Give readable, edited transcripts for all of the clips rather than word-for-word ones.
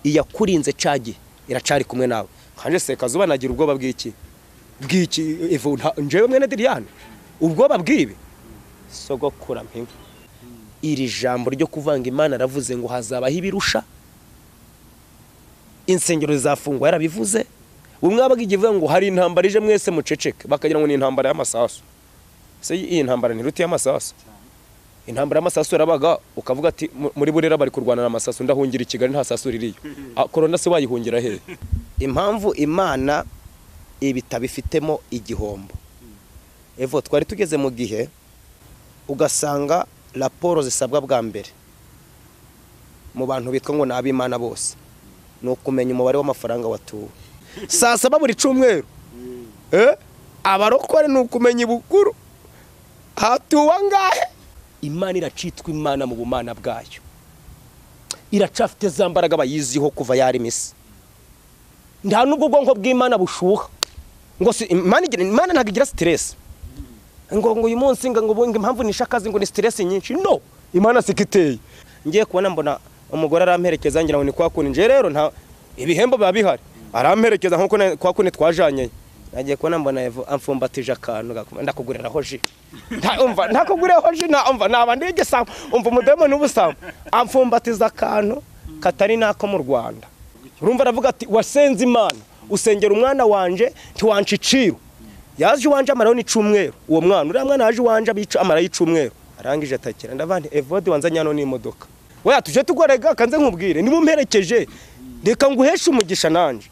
iyakurinze cagi iracari kumwe nawe kanje Sekazuba nagira ubwoba bw'iki evo njewe mwene Diriane ubwoba bwibe sogokura mpinga iri jambo ryo kuvanga Imana aravuze ngo hazabaho ibirusha insengero zafungwa yarabivuze umwabaga igivuga ngo hari intambara ije mwese muceceke bakagira ngo ni intambara y'amasasu se iyi ntambara ni ruti y'amasasu intambara y'amasasu yarabaga ukavuga ati muri Burera bari kurwana n'amasasu ndahungira Kigali nta sasu ririyo Korona se wayihungira he impamvu Imana ibitabifitemo igihombo evo twari tugeze mu gihe ugasanga raporo zisabwa bwa mbere mu bantu bitwa ngo nabi Imana bose no kumenya umubare w'amafaranga watuwe saa 7 buri cyumweru abarokore no kumenya ibukuru hatuwa ngahe Imana iracitwa Imana mu bumana bwayo iracafite zambaraga bayiziho kuva yari misi nta nubwo bwonko bw'Imana bushuha ngo si Imana ntagira stress ngo uyu munsi ngo impamvu nishakazi ngo ni stress nyinshi no Imana sikiteye ngiye kubona mbona umugore aramperekeza ngira ngo ni kwa kuni nje rero nta ibihembo biba bihari aramperekeza nko kwa kuni twajanye nagiye kubona mbona amfumbatije akantu ndakugurira hoji ntakugurira hoji naba ndigesa umva umudemo n'ubusamo amfumbatiza akantu katari nako mu Rwanda urumva aravuga ati wasenze Imana usengera umwana wanje ntiwanciciro yaje wanje amaraho ni cyumweru uwo mwana uriya mwana yaje wanje abica amaraho y'icumweru arangije atakira ndavandi evode wanzanye hano n'imodoka oya tuje tugorega kanze nkubwire nimumperekeje reka nguheshe umugisha nanje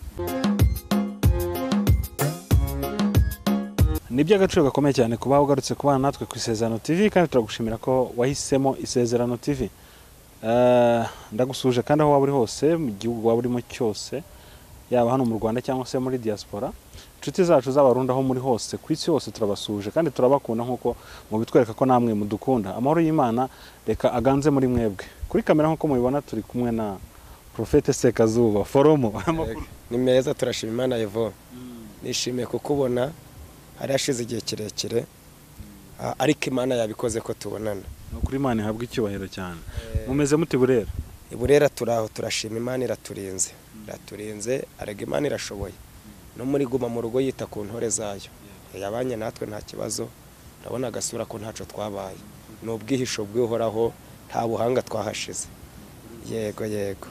nibyo agaciro gakomeye cyane kuba ugarutse kubana natwe ku Isezerano TV kandi turagushimira ko wahisemo Isezerano TV ndagusuje kandi aho waba uri hose mu gihugu waba urimo cyose yaba hano mu Rwanda cyangwa se muri diaspora inshuti zacu z'abarundi aho muri hose ku isi hose turabasuje kandi turabakunda nkuko mu bitwereka ko namwe mudukunda amahoro y'Imana reka aganze muri mwebwe kuri kamera nkuko mubibona turi kumwe na Prophet Sekazuba FOROMO ni meza turashima Imana yevo nishimiye kukubona hari ashize igihe kirekire ariko Imana yabikoze ko tubonana kuri Imana ihabwa icyubahiro cyane mumeze muti Burera turaho turashima Imana iraturinze arega Imana irashoboye no muri guma mu rugo yita ku ntore zayo yabanye natwe nta kibazo ndabona agasura ko ntaco twabaye no bwihisho bw'uhoraho nta buhanga twahashize yego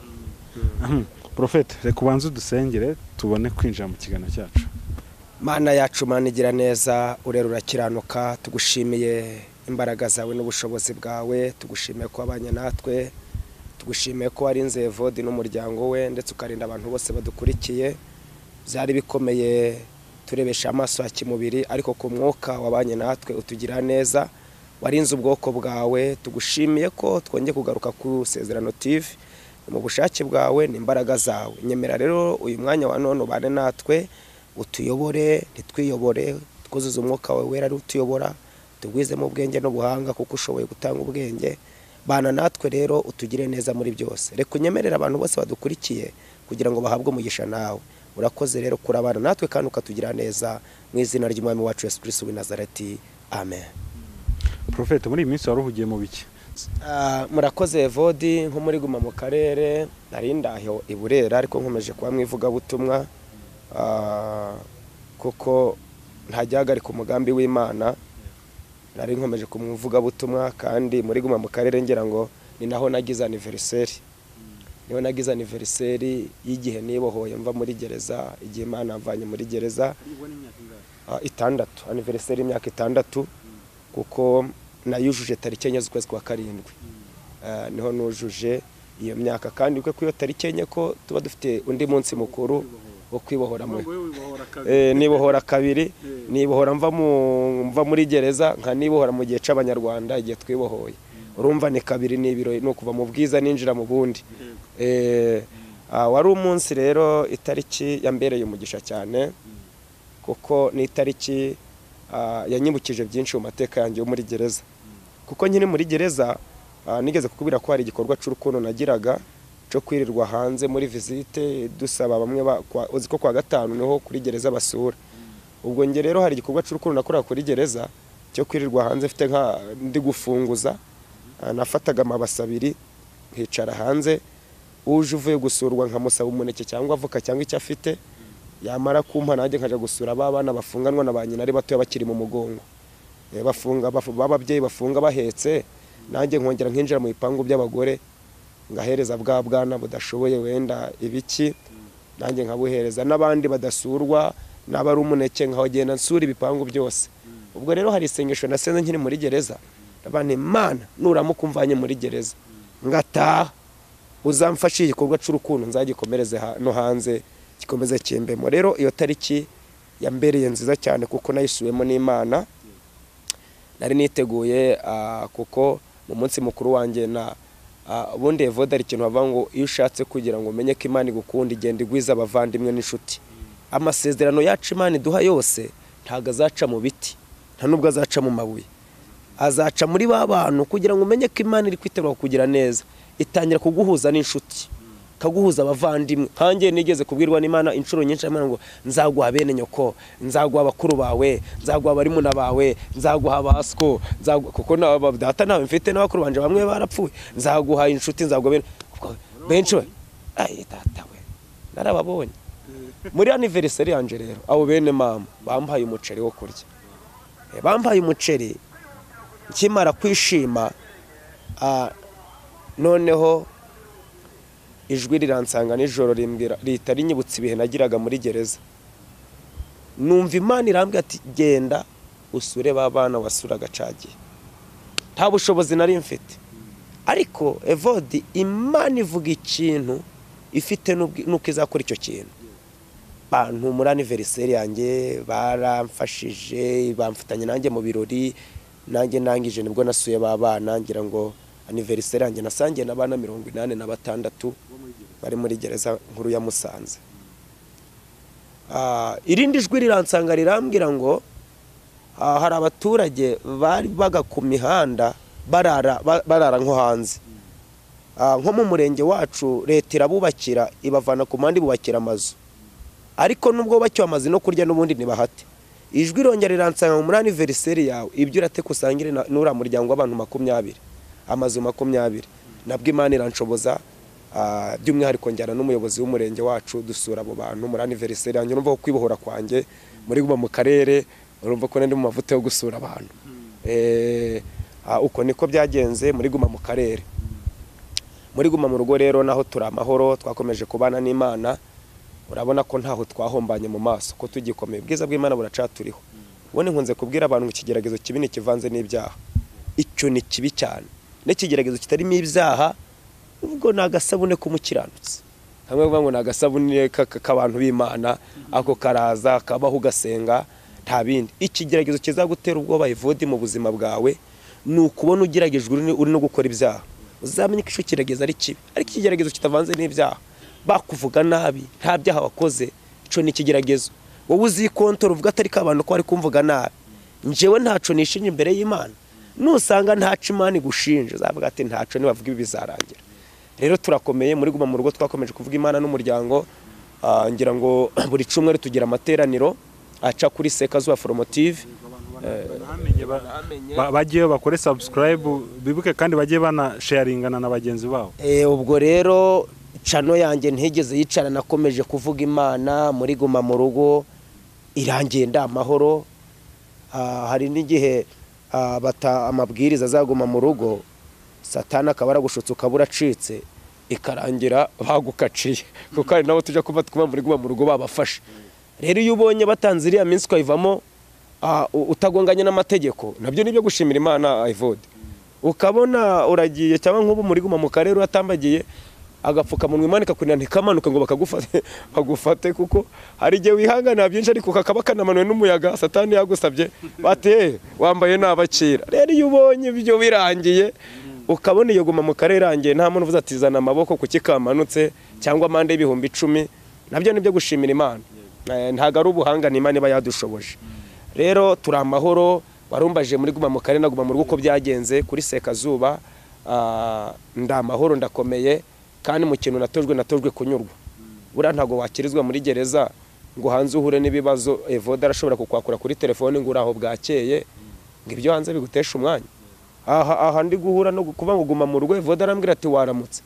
Prophet reka ubanze udusengere tubone kwinjira mu kiganiro cyacu Mana yacu Mana igira neza urera urakiranuka tugushimiye imbaraga zawe n'ubushobozi bwawe tugushimiye ko abanye natwe tugushimiye ko warinze Evode n'umuryango we ndetse ukarinda abantu bose badukurikiye byari bikomeye turebesha amaso ya kimubiri ariko ku mwuka wabanye natwe utugira neza warinze ubwoko bwawe tugushimiye ko twongeye kugaruka ku Isezerano TV mu bushake bwawe n'imbaraga zawe nyemera rero uyu mwanya wa none ubane natwe utuyobore ntitwiyobore twuzuze umwuka wawe wera ari utuyobora tugwizemo ubwenge n'ubuhanga kuko ushoboye gutanga ubwenge bana natwe rero utugire neza muri byose reka unyemerera abantu bose badukurikiye kugira ngo bahabwe umugisha nawe urakoze rero kurabana natwe kandi ukatugira neza mu izina ry'Umwami wacu Yesu Kristo w'i Nazareti amen Prophet muri iyi minsi waruhugiye mu biki murakoze Evode nko muri guma mu karere nari ndaho i Burera ariko nkomeje kuba mwivuga butumwa kuko ntajyahagarika umugambi w'Imana nari nkomeje kumvuga butumwa kandi muri guma mu karere ngira ngo ni naho nagize anniversaire y'igihe nibohoye mva muri gereza igihe Imana mvanye muri gereza 6 anniversaire y'imyaka 6 kuko nayujuje tariki enye z'ukwezi kwa karindwi niho nujuje iyo myaka kandi uko iyo tariki enye ko tuba dufite undi munsi mukuru wo kwibohora nibohora kabiri nibohora mva muri gereza nka nibohora mu gihe c'abanyarwanda igihe twibohoye urumva ni kabiri n'ibiro no kuva mu bwiza ninjira mu bundi wari umunsi rero itariki yambereye umugisha cyane kuko ni itariki yanyibukije byinshi mu mateka yanjye yo muri gereza kuko nyine muri gereza nigeze kukubwira ko hari igikorwa cy'urukundo nagiraga cyo kwirirwa hanze muri visite dusaba bamwe uzi ko kwa gatanu niho kuri gereza basura ubwo nge rero hari igikorwa cy'urukundo nakoraga kuri gereza cyo kwirirwa hanze mfite ndi gufunguza nafataga amabasi abiri nkicara hanze uje uvuye gusurwa nkamusaba umuneke cyangwa avoka cyangwa icyo afite, yamara kumpa nanjye nkaja gusura abana bafunganwa na ba nyina ari batoya bakiri mu mugongo, bababyeyi bafunga bahetse, nanjye nkongera nkinjira mu bipangu by'abagore ngahereza bwa bwana budashoboye wenda ibiki, nanjye nkabuhereza n'abandi badasurwa n'abari umuneke nkagenda nsura ibipangu byose. Ubwo rero hari isengesho nasenze nkiri muri gereza, abana Imana nuramuka umvanye muri gereza ngataha uzamfashe igikorwa cy'urukundo nzagikomereze no hanze gikomeze cyembemo. Rero iyo tariki yambereye nziza cyane kuko nayisuwemo n'Imana, nari niteguye kuko mu munsi mukuru wanjye na ubundi Evode ari ikintu bavuga ngo iyo ushatse kugira ngo umenye ko Imana igukunda igenda igwiza abavandimwe n'inshuti. Amasezerano yacu Imana iduha yose ntago azaca mu biti, nta nubwo azaca mu mabuye, azaca muri ba bantu kugira ngo umenye ko Imana iri kwitegura kugira neza, itangira kuguhuza n'inshuti, kaguhuza abavandimwe. Hanjye nigeze kubwirwa n'Imana inshuro nyinshi Imana ngo nzaguha bene nyoko, nzaguha bakuru bawe, nzaguha bari muna bawe, nzaguha basko, kuko na data nawe mfite n'abakuru banje bamwe barapfuye, nzaguha inshuti, nzaguha bene benshi. Ay data we narababonye muri anniversary yanje. Rero abo bene mama bampaye umuceri wo kurya, bampaye umuceri nkimara kwishima, noneho ijwi riransanga nijoro rimbwira rita rinyibutsa ibihe nagiraga muri gereza. Numva Imana irambwira ati genda usure babana wasuraga cagiye. Nta bushobozi nari mfite, ariko Evode Imana ivuga ikintu ifite nuko izakora icyo kintu. Bantu muri anniversary yanjye baramfashije, bamfatanye nanjye mu birori, nanjye nangije nibwo nasuye babana. Ngira ngo anniversary yanjye nasangiye n'abana 86 bari muri gereza nkuru ya Musanze. Irindi jwi riransanga rirambwira ngo hari abaturage bari baga ku mihanda barara nko hanze. Nko mu murenge wacu leta irabubakira ibavana ku mandi bubakira amazu, ariko nubwo bakiwa amazi no kurya n'ubundi nibahate. Ijwi rongera riransanga muri anniversary yawe ibyo urate kusangire n'ura muryango w'abantu 20, amazu 20. Nabwo Imana iranshoboza, by'umwihariko njyana n'umuyobozi w'umurenge wacu dusura abo bantu muri anniversary yanjye. Urumva ko kwibohora kwanjye muri guma mu karere, urumva ko ndi mu mavuta yo gusura abantu. Uko niko byagenze muri guma mu karere. Muri guma mu rugo rero naho turi amahoro, twakomeje kubana n'Imana. Urabona ko ntaho twahombanye mu maso, ko tugikomeye bwiza bw'Imana buracaturiho. Ubone nkunze kubwira abantu ikigeragezo kibi kivanze n'ibyaha, icyo ni kibi cyane. N'ikigeragezo kitarimo ibyaha ubwo nagasabune kumukiranutse, hamwe bavuga ngo nagasabune k'abantu b'Imana, ako karaza kabaho ugasenga nta bindi. Ikigeragezo kizagutera ubwoba Evode mu buzima bwawe nukubona ugeragejwe uri no gukora ibyaha, uzamenye ko ikigeragezo ari kibi. Ariko ikigeragezo kitavanze n'ibyaha, bakuvuga nabi nta byaha wakoze, ico ni ikigeragezo. Wowe uzikontora uvuga atari ka abantu ko ari kumvuga nabi, njewe ntaco nishinye imbere y'Imana. Nusanga ntaco Imana igushinje uzavuga ati ntaco nibavuga ibi bizarangira. Rero turakomeye muri guma mu rugo, twakomeje kuvuga Imana n'umuryango. Ngira ngo buri cumwe tugira amateraniro aca kuri Sekazuba FOROMO TV. Bagiye bakore subscribe, bibuke kandi bagiye bana sharingana na bagenzi babo. Ubwo rero chano yanjye ntigeze yicara, nakomeje kuvuga Imana muri guma mu rugo, irangiye ndamahoro. Hari n'igihe bata amabwiriza azaguma mu rugo, Satana akabara gushutsa ukabura acitse, ikarangira bagukaciye kuko ari nabo tujya kuba muri guma mu rugo babafashe. Rero iyo ubonye batanze iriya minsi kwivamo utagonganye n'amategeko, nabyo nibyo gushimira Imana. Evode ukabona uragiye cyangwa nk'ubu muri guma mu karere uratambagiye, agapfuka mu Imana ikakunira ntikamanuka ngo bagufate kuko hari igihe wihangana byinshi ariko kakaba kanamanuwe n'umuyaga, Satani yagusabye bate wambaye nabakira. Rero iyo ubonye ibyo birangiye ukabona iyo guma mu karere rangiye, nta muntu uvuze ati zana amaboko kuki kamanutse cyangwa amande y'ibihumbi 10, nabyo nibyo gushimira Imana. Ntago ari ubuhanga, ni Imana iba yadushoboje. Rero turi amahoro. Warumbaje muri guma mu karere na guma mu rugo ko byagenze kuri Sekazuba, ndamahoro ndakomeye. Kandi mu kintu natojwe kunyurwa. Bura ntago wakirizwa muri gereza ngo hanze uhure n'ibibazo. Evode arashobora kukwakura kuri telefone ngo uraho bwakeye, ngo ibyo hanze bigutesha umwanya. Aha ndi guhura no kuva ngo guma mu rugo, Evode arambwira ati waramutse.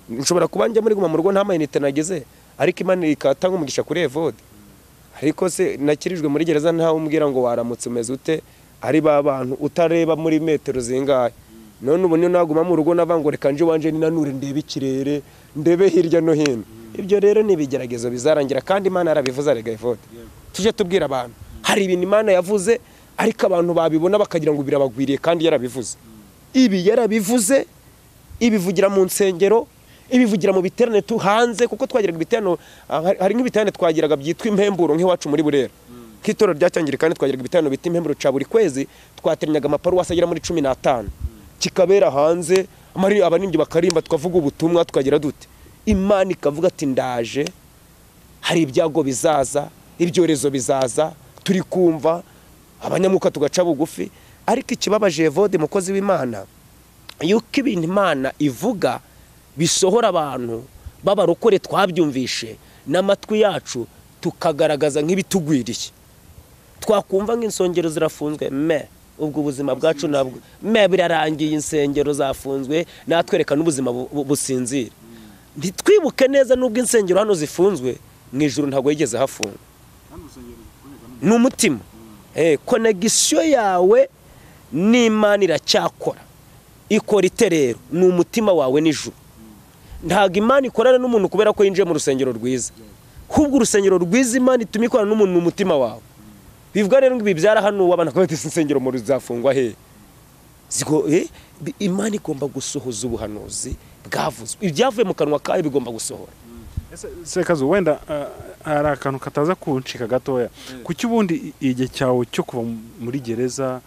nshobora kuba njya muri guma mu rugo nta mayinite nagize ariko Imana ikatanga umugisha kuri Evode ariko se nakirijwe muri gereza ntawe umbwira ngo waramutse umeze ute ari ba bantu utareba muri metero zingahe none ubu niyo naguma mu rugo navangoreka nje wanje ninanure ndebe ikirere ndebe hirya no hino ibyo rero nibigeragezo bizarangira kandi Imana yarabivuze arega Evode tuje tubwira abantu hari ibintu Imana yavuze ariko abantu babibona bakagira ngo birabagwiriye kandi yarabivuze ibi yarabivuze ibivugira mu nsengero ibivugira mu biterane hanze kuko twagiraga ibiterane hari nk'ibiterane twagiraga byitwa impemburo nk'iwacu muri Burera kitoro ryacyangire kandi twagiraga ibiterane bita impemburo ca buri kwezi twateranyaga amaparuwasi agera muri 15 kikabera hanze abaningi bakarimba twavuga ubutumwa tukagira dute Imana ikavuga ati ndaje hari ibyago bizaza ibyorezo bizaza turi kumva abanyamuka tugaca bugufi ariko ikibabaje Evode mukozi w'Imana yuko ibintu Imana ivuga bisohora abantu babarokore twabyumvishe n'amatwi yacu tukagaragaza nk'ibitugwiriye twakumva nk'insongero zirafunzwe ubwo ubuzima bwacu nabwo birarangiye insengero zafunzwe natwerekana ubuzima businzira ntitwibuke neza nubwo insengero hano zifunzwe mu ijuru ntabwo yigeze hafunga n'umutima connection yawe n'Imana iracyakora ikora iterero n'umutima wawe n'ijuru ntago Imana ikorana n'umuntu kubera ko yinjiye mu rusengero rwiza ahubwo urusengero rwiza Imana ituma ikorana n'umuntu mu mutima wawe bivuga rero ngo bibyara hano wabana ko insengero mu ruzafungwa he ziko Imana igomba gusohoza ubuhanuzi bwavuzwe ibyavuye mu kanwa kayo bigomba gusohora Sekazuba wenda hari akantu kataza kuncika gatoya kuki ubundi igihe cyawe cyo kuva muri gereza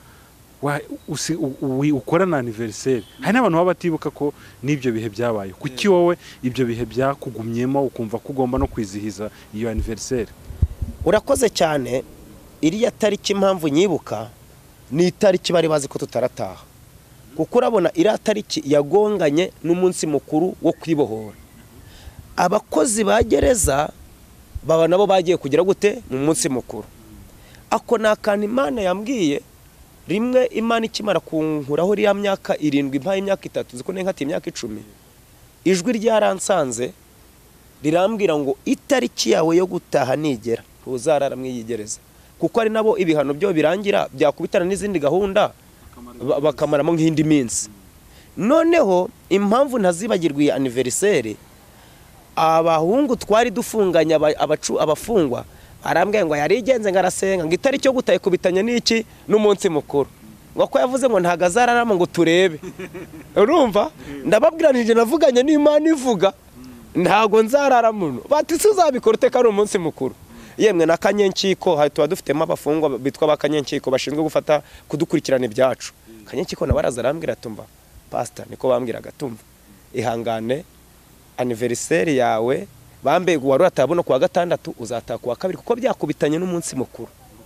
ukora na anniversaire hari n'abantu baba batibuka ko n'ibyo bihe byabaye kuki wowe ibyo bihe byakugumyemo ukumva ko ugomba no kwizihiza iyo anniversaire urakoze cyane iriya tariki impamvu nyibuka ni itariki bari bazi ko tutarataha kuko urabona iriya tariki yagonganye n'umunsi mukuru wo kwibohora abakozi ba gereza baba nabo bagiye kugira gute mu munsi mukuru ako nakana Imana yambwiye rimwe Imana ikimara kunkuraho riya myaka 7 mpaye imyaka 3 ziko nenkati imyaka 10 ijwi ryaransanze rirambwira ngo itariki yawe yo gutaha nigera uzarara mwiyigereza kuko ari nabo ibihano byo birangira byakubitana n'izindi gahunda bakamaramo nk'indi minsi noneho impamvu ntazibagirwa iyi anniversaire abahungu twari dufunganya abafungwa arambwiye ngo yarigenze ngarasenga ngo itariki yo gutaye kubitanya n'iki n'umunsi mukuru ngo ko yavuze ngo ntago azararamo ngo turebe urumva ndababwiranije navuganye n'Imana ivuga ntago nzararamo bati tuzabikora uteka ari umunsi mukuru yemwe na Kanyenkiko tuba dufitemo abafungwa bitwa bakanyenkiko bashinzwe gufata kudukurikirana ibyacu Kanyenkiko nabaraza arambwira tumva pastor niko bambwiraga tumva ihangane anniversaire yawe bambe wari atabona kuwa gatandatu uzataha kuwa kabiri kuko byakubitanye n'umunsi mukuru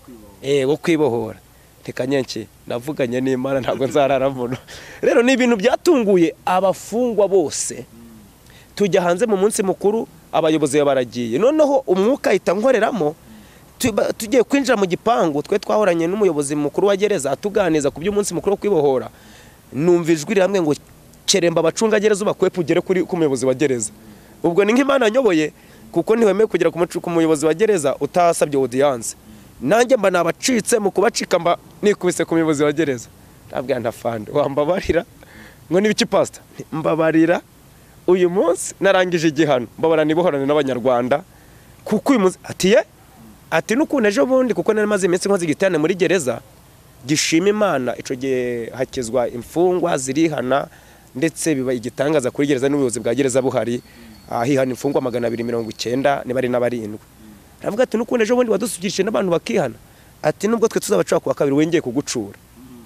wo kwibohora tekanyenki navuganye n'Imana ntago nzararamo rero ni ibintu byatunguye abafungwa bose tujya hanze mu munsi mukuru abayobozi baragiye noneho umwuka ahita nkoreramo tugiye kwinjira mu gipangu twe twahoranye n'umuyobozi mukuru wa gereza atuganiza ku by'umunsi mukuru wo kwibohora numva ijwi rihamwe ngo keremba abacunga gereza ubakwepe ugere ku muyobozi wa gereza ubwo ni nk'Imana nyoboye kuko ntiwemeye kugera ku muyobozi wa gereza utasabye audience nanjye mba nabacitse mu kubacika mba nikubise ku muyobozi wa gereza ndabwira ntafande wambabarira ngo nibiki pastor mbabarira uyu munsi narangije igihano mbabara nibohorane n'abanyarwanda kuko uyu munsi ati n'ukuntu ejo bundi kuko nari maze iminsi nkoze igiterane muri gereza gishima Imana ico gihe hakezwa imfungwa zirihana ndetse biba igitangaza kuri gereza n'ubuyobozi bwa gereza buhari hihana imfungwa 290 ni bari n'abarindwi aravuga ati n'ukuntu ejo bundi wadusugirije n'abantu bakihana ati nubwo twe tuzabaca kwa kabiri wengeye kugucura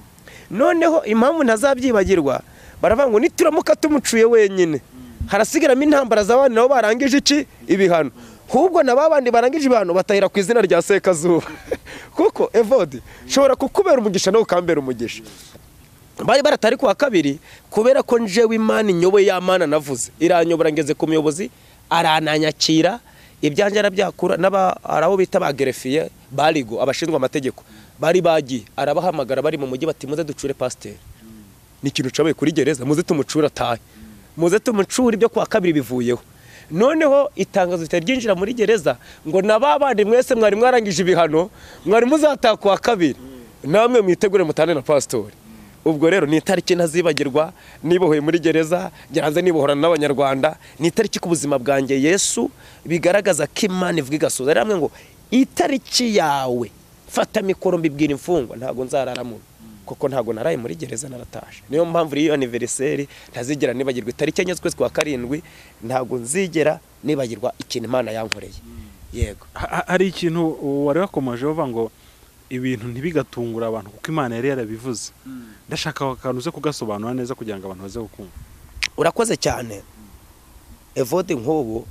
noneho impamvu ntazabyibagirwa baravuga ngo nituramuka tumucuye wenyine harasigaramo intambara z'abandi nabo barangije iki ibihano hubwo nababandi barangije ibihano batahira ku izina rya Sekazuba kuko Evode shobora kukubera umugisha no ukambera umugisha bari baratari kwa kabiri kubera ko njewe Imana inyoboye y'Amana navuze iranyobora ngeze ku muyobozi arananyakira ibyanje arabyakura araho bita bagerefiye barigo abashinzwe amategeko bari bagiye arabahamagara bari mu mujyi bati muze ducure pasteur ni ikintu cabaye kuri gereza muze tumucura tahe muze tumucura ibyo kwa kabiri bivuyeho. Noneho itangazo ryinjira muri gereza ngo nababandi mwese mwari mwarangije ibihano mwari muzataha kwa kabiri namwe mwitegure mutane na pastori. Ubwo rero ni itariki ntazibagirwa nibohoye muri gereza ngeranze nibohorana n'abanyarwanda, ni itariki ku buzima bwanjye Yesu bigaragaza ko Imana ivuga igasoza. Ramwe ngo itariki yawe fata mikoro mbibwira imfungwa ntago nzararamo kuko ntago naraye muri gereza naratashe. Niyo mpamvu iyo anniversaire ntazigera nibagirwa itariki enye z'ukwezi kwa karindwi, ntago nzigera nibagirwa ikintu Imana yankoreye. Yego hari ikintu wari wakomeje uvuga ngo ibintu ntibigatungura abantu kuko Imana yari yarabivuze. Ndashaka akantu uze kugasobanura neza kugira ngo abantu baze gukumva. Urakoze cyane Evode. Nk'ubu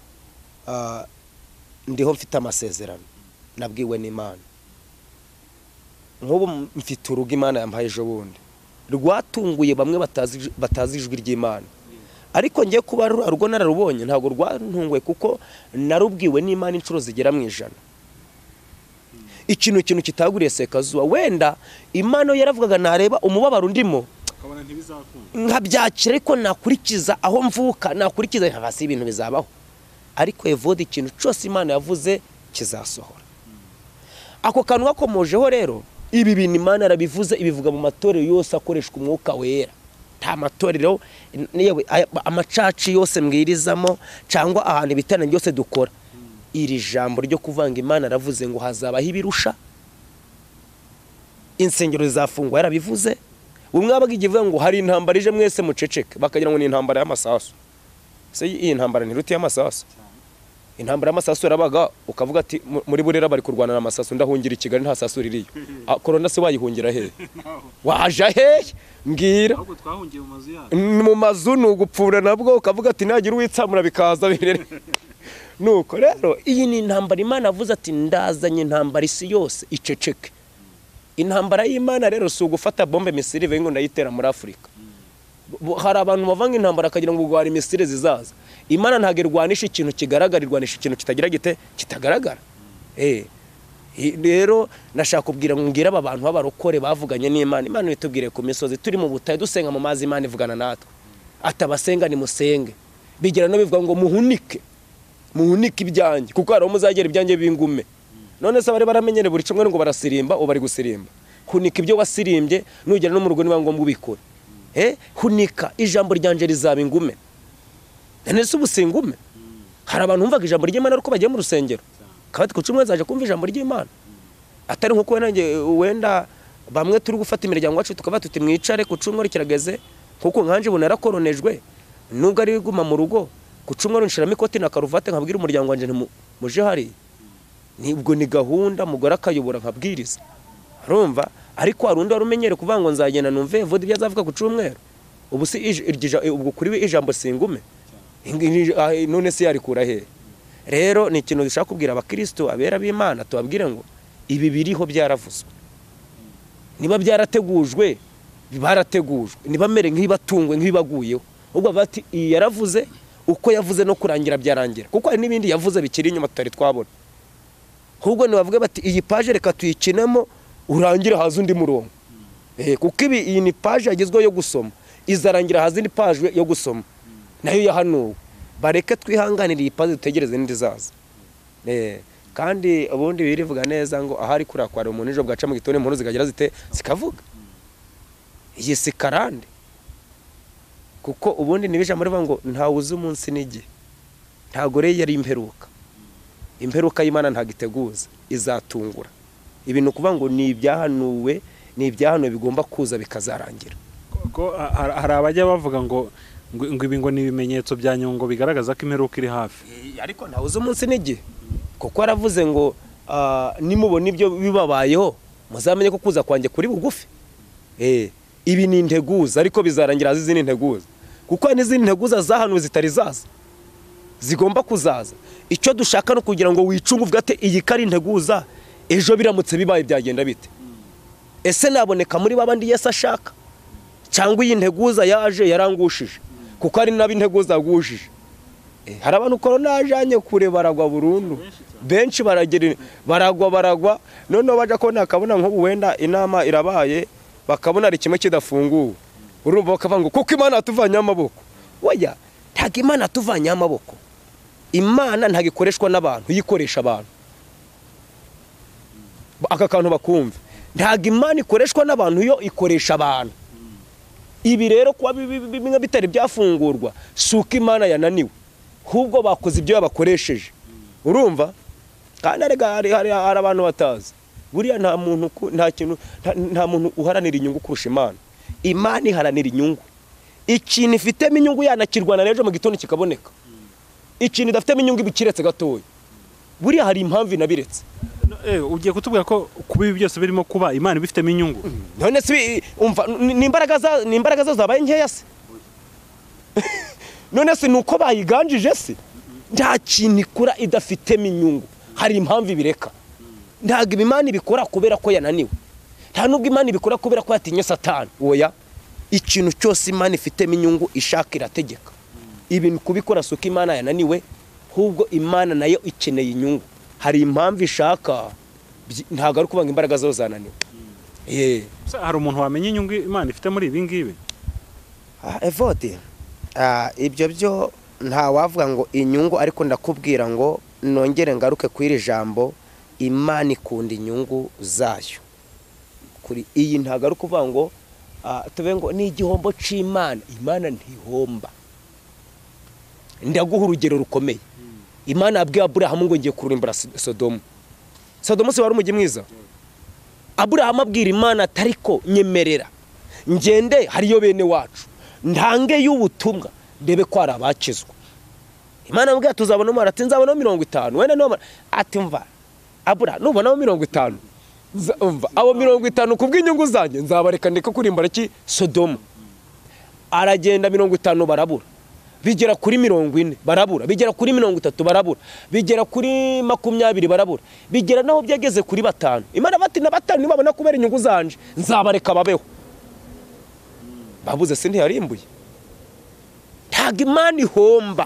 ndiho mfite amasezerano nabwiwe n'Imana. Nk'ubu mfite urugo Imana yampaye ejo bundi rwatunguye bamwe batazi ijwi ry'Imana, ariko ngiye kuba rugo nararubonye ntago rwantunguye kuko narubwiwe n'Imana inshuro zigera mu 100. Ikintu kitaguriye Sekazuba, wenda Imana yaravugaga nareba umubabaro ndimo akabona ntibizakunda nkabyakira, ariko nakurikiza aho mvuka, nakurikiza hasi ibintu bizabaho. Ariko Evode ikintu cyose Imana yavuze kizasohora. Ako kantu gakomojeho rero, ibi bintu Imana arabivuze, ibivuga mu matorero yose akoreshwa umwuka wera. Nta matorero yewe amacaci yose mbwirizamo cyangwa ahantu bitana byose dukora. Iri jambo ryo kuvanga Imana aravuze ngo hazabaho ibirusha, insengero zafungwa yarabivuze. Bumwe abagivuga ngo hari intambara ije mwese muceceke, bakagira ngo ni intambara y'amasasu. Se iyi ntambara ni ruti y'amasasu. Intambara y'amasasu yarabaga ukavuga ati muri Burera bari kurwana n'amasasu, ndahungira i Kigali nta sasu ririyo. Korona se wayihungira he? Waje he? Mbwira. Ahubwo twahungiye mu mazu yacu. Mu mazu n'ugupfura nabwo ukavuga ati nagira uwitsamura bikaza birere. Nuko rero iyi ni intambara Imana avuze ati ndazanye intambara isi yose iceceke. Intambara y'Imana rero si ugufata bombe misiri vengo ndayitera muri Afrika. Hari abantu bavanga intambara akagira ngo gwari misiri zizaza. Imana ntago irwanisha ikintu kigaragara, irwanisha ikintu kitagira gite kitagaragara. Rero nashaka kubwira ngo ngira aba bantu b'abarokore bavuganye n'Imana. Imana itubwire ku misozi turi mu butayu dusenga mu mazi, Imana ivugana natwe. Atabasenga ni musenge. Bigira no bivuga ngo muhunike ibyanjye kuko hari umuzagera ibyanjye bingume. None se bari baramenyere buri cumwe ngo barasirimba o bari gusirimba. Hunika ibyo wasirimbye nugera no mu rugo niba ngombwa ubikora. Hunika ijambo ryanje rizaba ingume. None se ubusingume. Hari abantu umvaga ijambo ry'Imana ariko bagiye mu rusengero. Kabati ku cumwe zaje kumva ijambo ry'Imana. Atari nko nanjye wenda bamwe turi gufata imiryango wacu tukaba tuti mwicare ku cumwe kirageze kuko nkanje bunara koronejwe nubwo ari guma mu rugo ku cumwe nshiramo ikoti na karuvate nkabwira umuryango wanje muje hari. Nibwo ni gahunda mugora akayobora nkabwiriza. Arumva ariko harundi warumenyere kuvuga ngo nzagenda numve Evode byazavuga ku cumwe. Ubu si ubwo kuri we ijambo singume. None se yari kura he? Rero ni ikintu dushaka kubwira abakristo abera b'Imana tubabwire ngo ibi biriho byaravuzwe. Niba byarategujwe barategujwe, niba mere nk'ibatungwe nk'ibaguyeho. Ubwo bati yaravuze uko yavuze no kurangira byarangira, kuko hari n'ibindi yavuze bikiri inyuma tutari twabona. Ahubwo ni bavuga bati iyi page reka tuyikinemo urangira haza undi murongo. Kuko iyi ni page yagezweho yo gusoma, izarangira haza indi page yo gusoma nayo yahanuwe. Bareke twihanganira iyi page dutegereze n'indi zaza. Kandi ubundi birivuga neza ngo ahari kurakwara umuntu ejo bwaca mu gitone impuno zikagira zite zikavuga. Iyi si karande. Kuko ubundi nibije muri ngo ntawuze umunsi n'igihe. Ntago rero yari imperuka. Imperuka y'Imana ntagiteguza izatungura. Ibintu kuvuga ngo ni ibyahanuwe, ni ibyahano bigomba kuza bikazarangira. Ko hari abajya bavuga ngo ibi ngo ni ibimenyetso bya nyungo bigaragaza ko imperuka iri hafi. Ariko ntawuze umunsi n'igihe. Kuko aravuze ngo nimubona ibyo bibabayeho muzamenye ko kuza kwanjye kuri bugufi. Ibi ni integuza ariko bizarangira azizi ni integuza. Kuko n'izindi nteguza zahanuwe zitari zaza zigomba kuzaza. Icyo dushaka no kugira ngo wicunge uvuga ate iyi kari integuza ejo biramutse bibaye byagenda bite. Ese naboneka muri babandi Yesu ashaka cyangwa iyi nteguza yaje yarangushije kuko ari nabi integuza yagushije. Hari abantu Korona ajanye kure baragwa burundu, benshi baragwa none baje ko nakabona nko wenda inama irabaye bakabona ari kimwe kidafunguwe. Urumva bakavuga ngo kuko Imana atuvanye amaboko oya ntago imana tuvanye amaboko. Imana ntago ikoreshwa n'abantu, yikoresha abantu. Aka kantu bakumva, ntago imana ikoreshwa n'abantu, yo ikoresha abantu. Ibi rero kuba bimwe bitari byafungurwa suko imana yananiwe, hubwo bakoze ibyo yabakoresheje. Urumva? Kandi hari abantu batazi buriya nta muntu uharanira inyungu kurusha Imana. Imana iharanira inyungu. Ikintu ifitemo inyungu yanakirwana n'ejo mu gitondo kikaboneka. Ikintu idafitemo inyungu ibikiretse gatoya. Buriya hari impamvu inabiretse. Ugiye kutubwira ko kuba ibi byose birimo kuba Imana ibifitemo inyungu? None se umva ni imbaraga zo zabaye nkeya se? None se nuko bayiganjije se? Nta kintu ikora idafitemo inyungu. Hari impamvu ibireka. Ntago Imana ibikora kubera ko yananiwe. Nta nubwo Imana ibikora kubera ko yatinye Satani. Oya, ikintu cyose Imana ifitemo inyungu ishaka irategeka. Ibintu kubikora suko Imana yananiwe, hubwo Imana nayo ikeneye inyungu. Hari impamvu ishaka, ntago ari kubanga imbaraga zo zananiwe. Hari umuntu wamenye inyungu Imana ifite muri ibi ngibi? Evode, ibyo byo nta wavuga ngo inyungu, ariko ndakubwira ngo nongere ngaruke kwiri jambo, Imana ikunda inyungu zayo. Kuri iyi ntago ari kuvuga ngo tube ngo ni igihombo c'Imana. Imana ntihomba. Ndaguha urugero rukomeye. Imana yabwiye Aburahamu ngo ngiye kurimbura Sodomu. Sodomu se wari umujyi mwiza? Aburahamu abwira Imana atariko nyemerera ngende hariyo bene wacu, ndange y'ubutumwa ndebe ko ari abakizwa. Imana yabwiye tuzabona umara, ati nzabona 50. Wenda no ati mva Abura nubona 50, umva abo 50 kubw'inyungu zanjye nzabareka ndeka kurimbura ki Sodomu. Aragenda 50 barabura, bigera kuri 40 barabura, bigera kuri 30 barabura, bigera kuri 20 barabura, bigera naho byageze kuri 5. Imana bati na 5 nibabona kubera inyungu zanje nzabareka babeho. Babuze se ntiyarimbuye. Ntago Imana ihomba.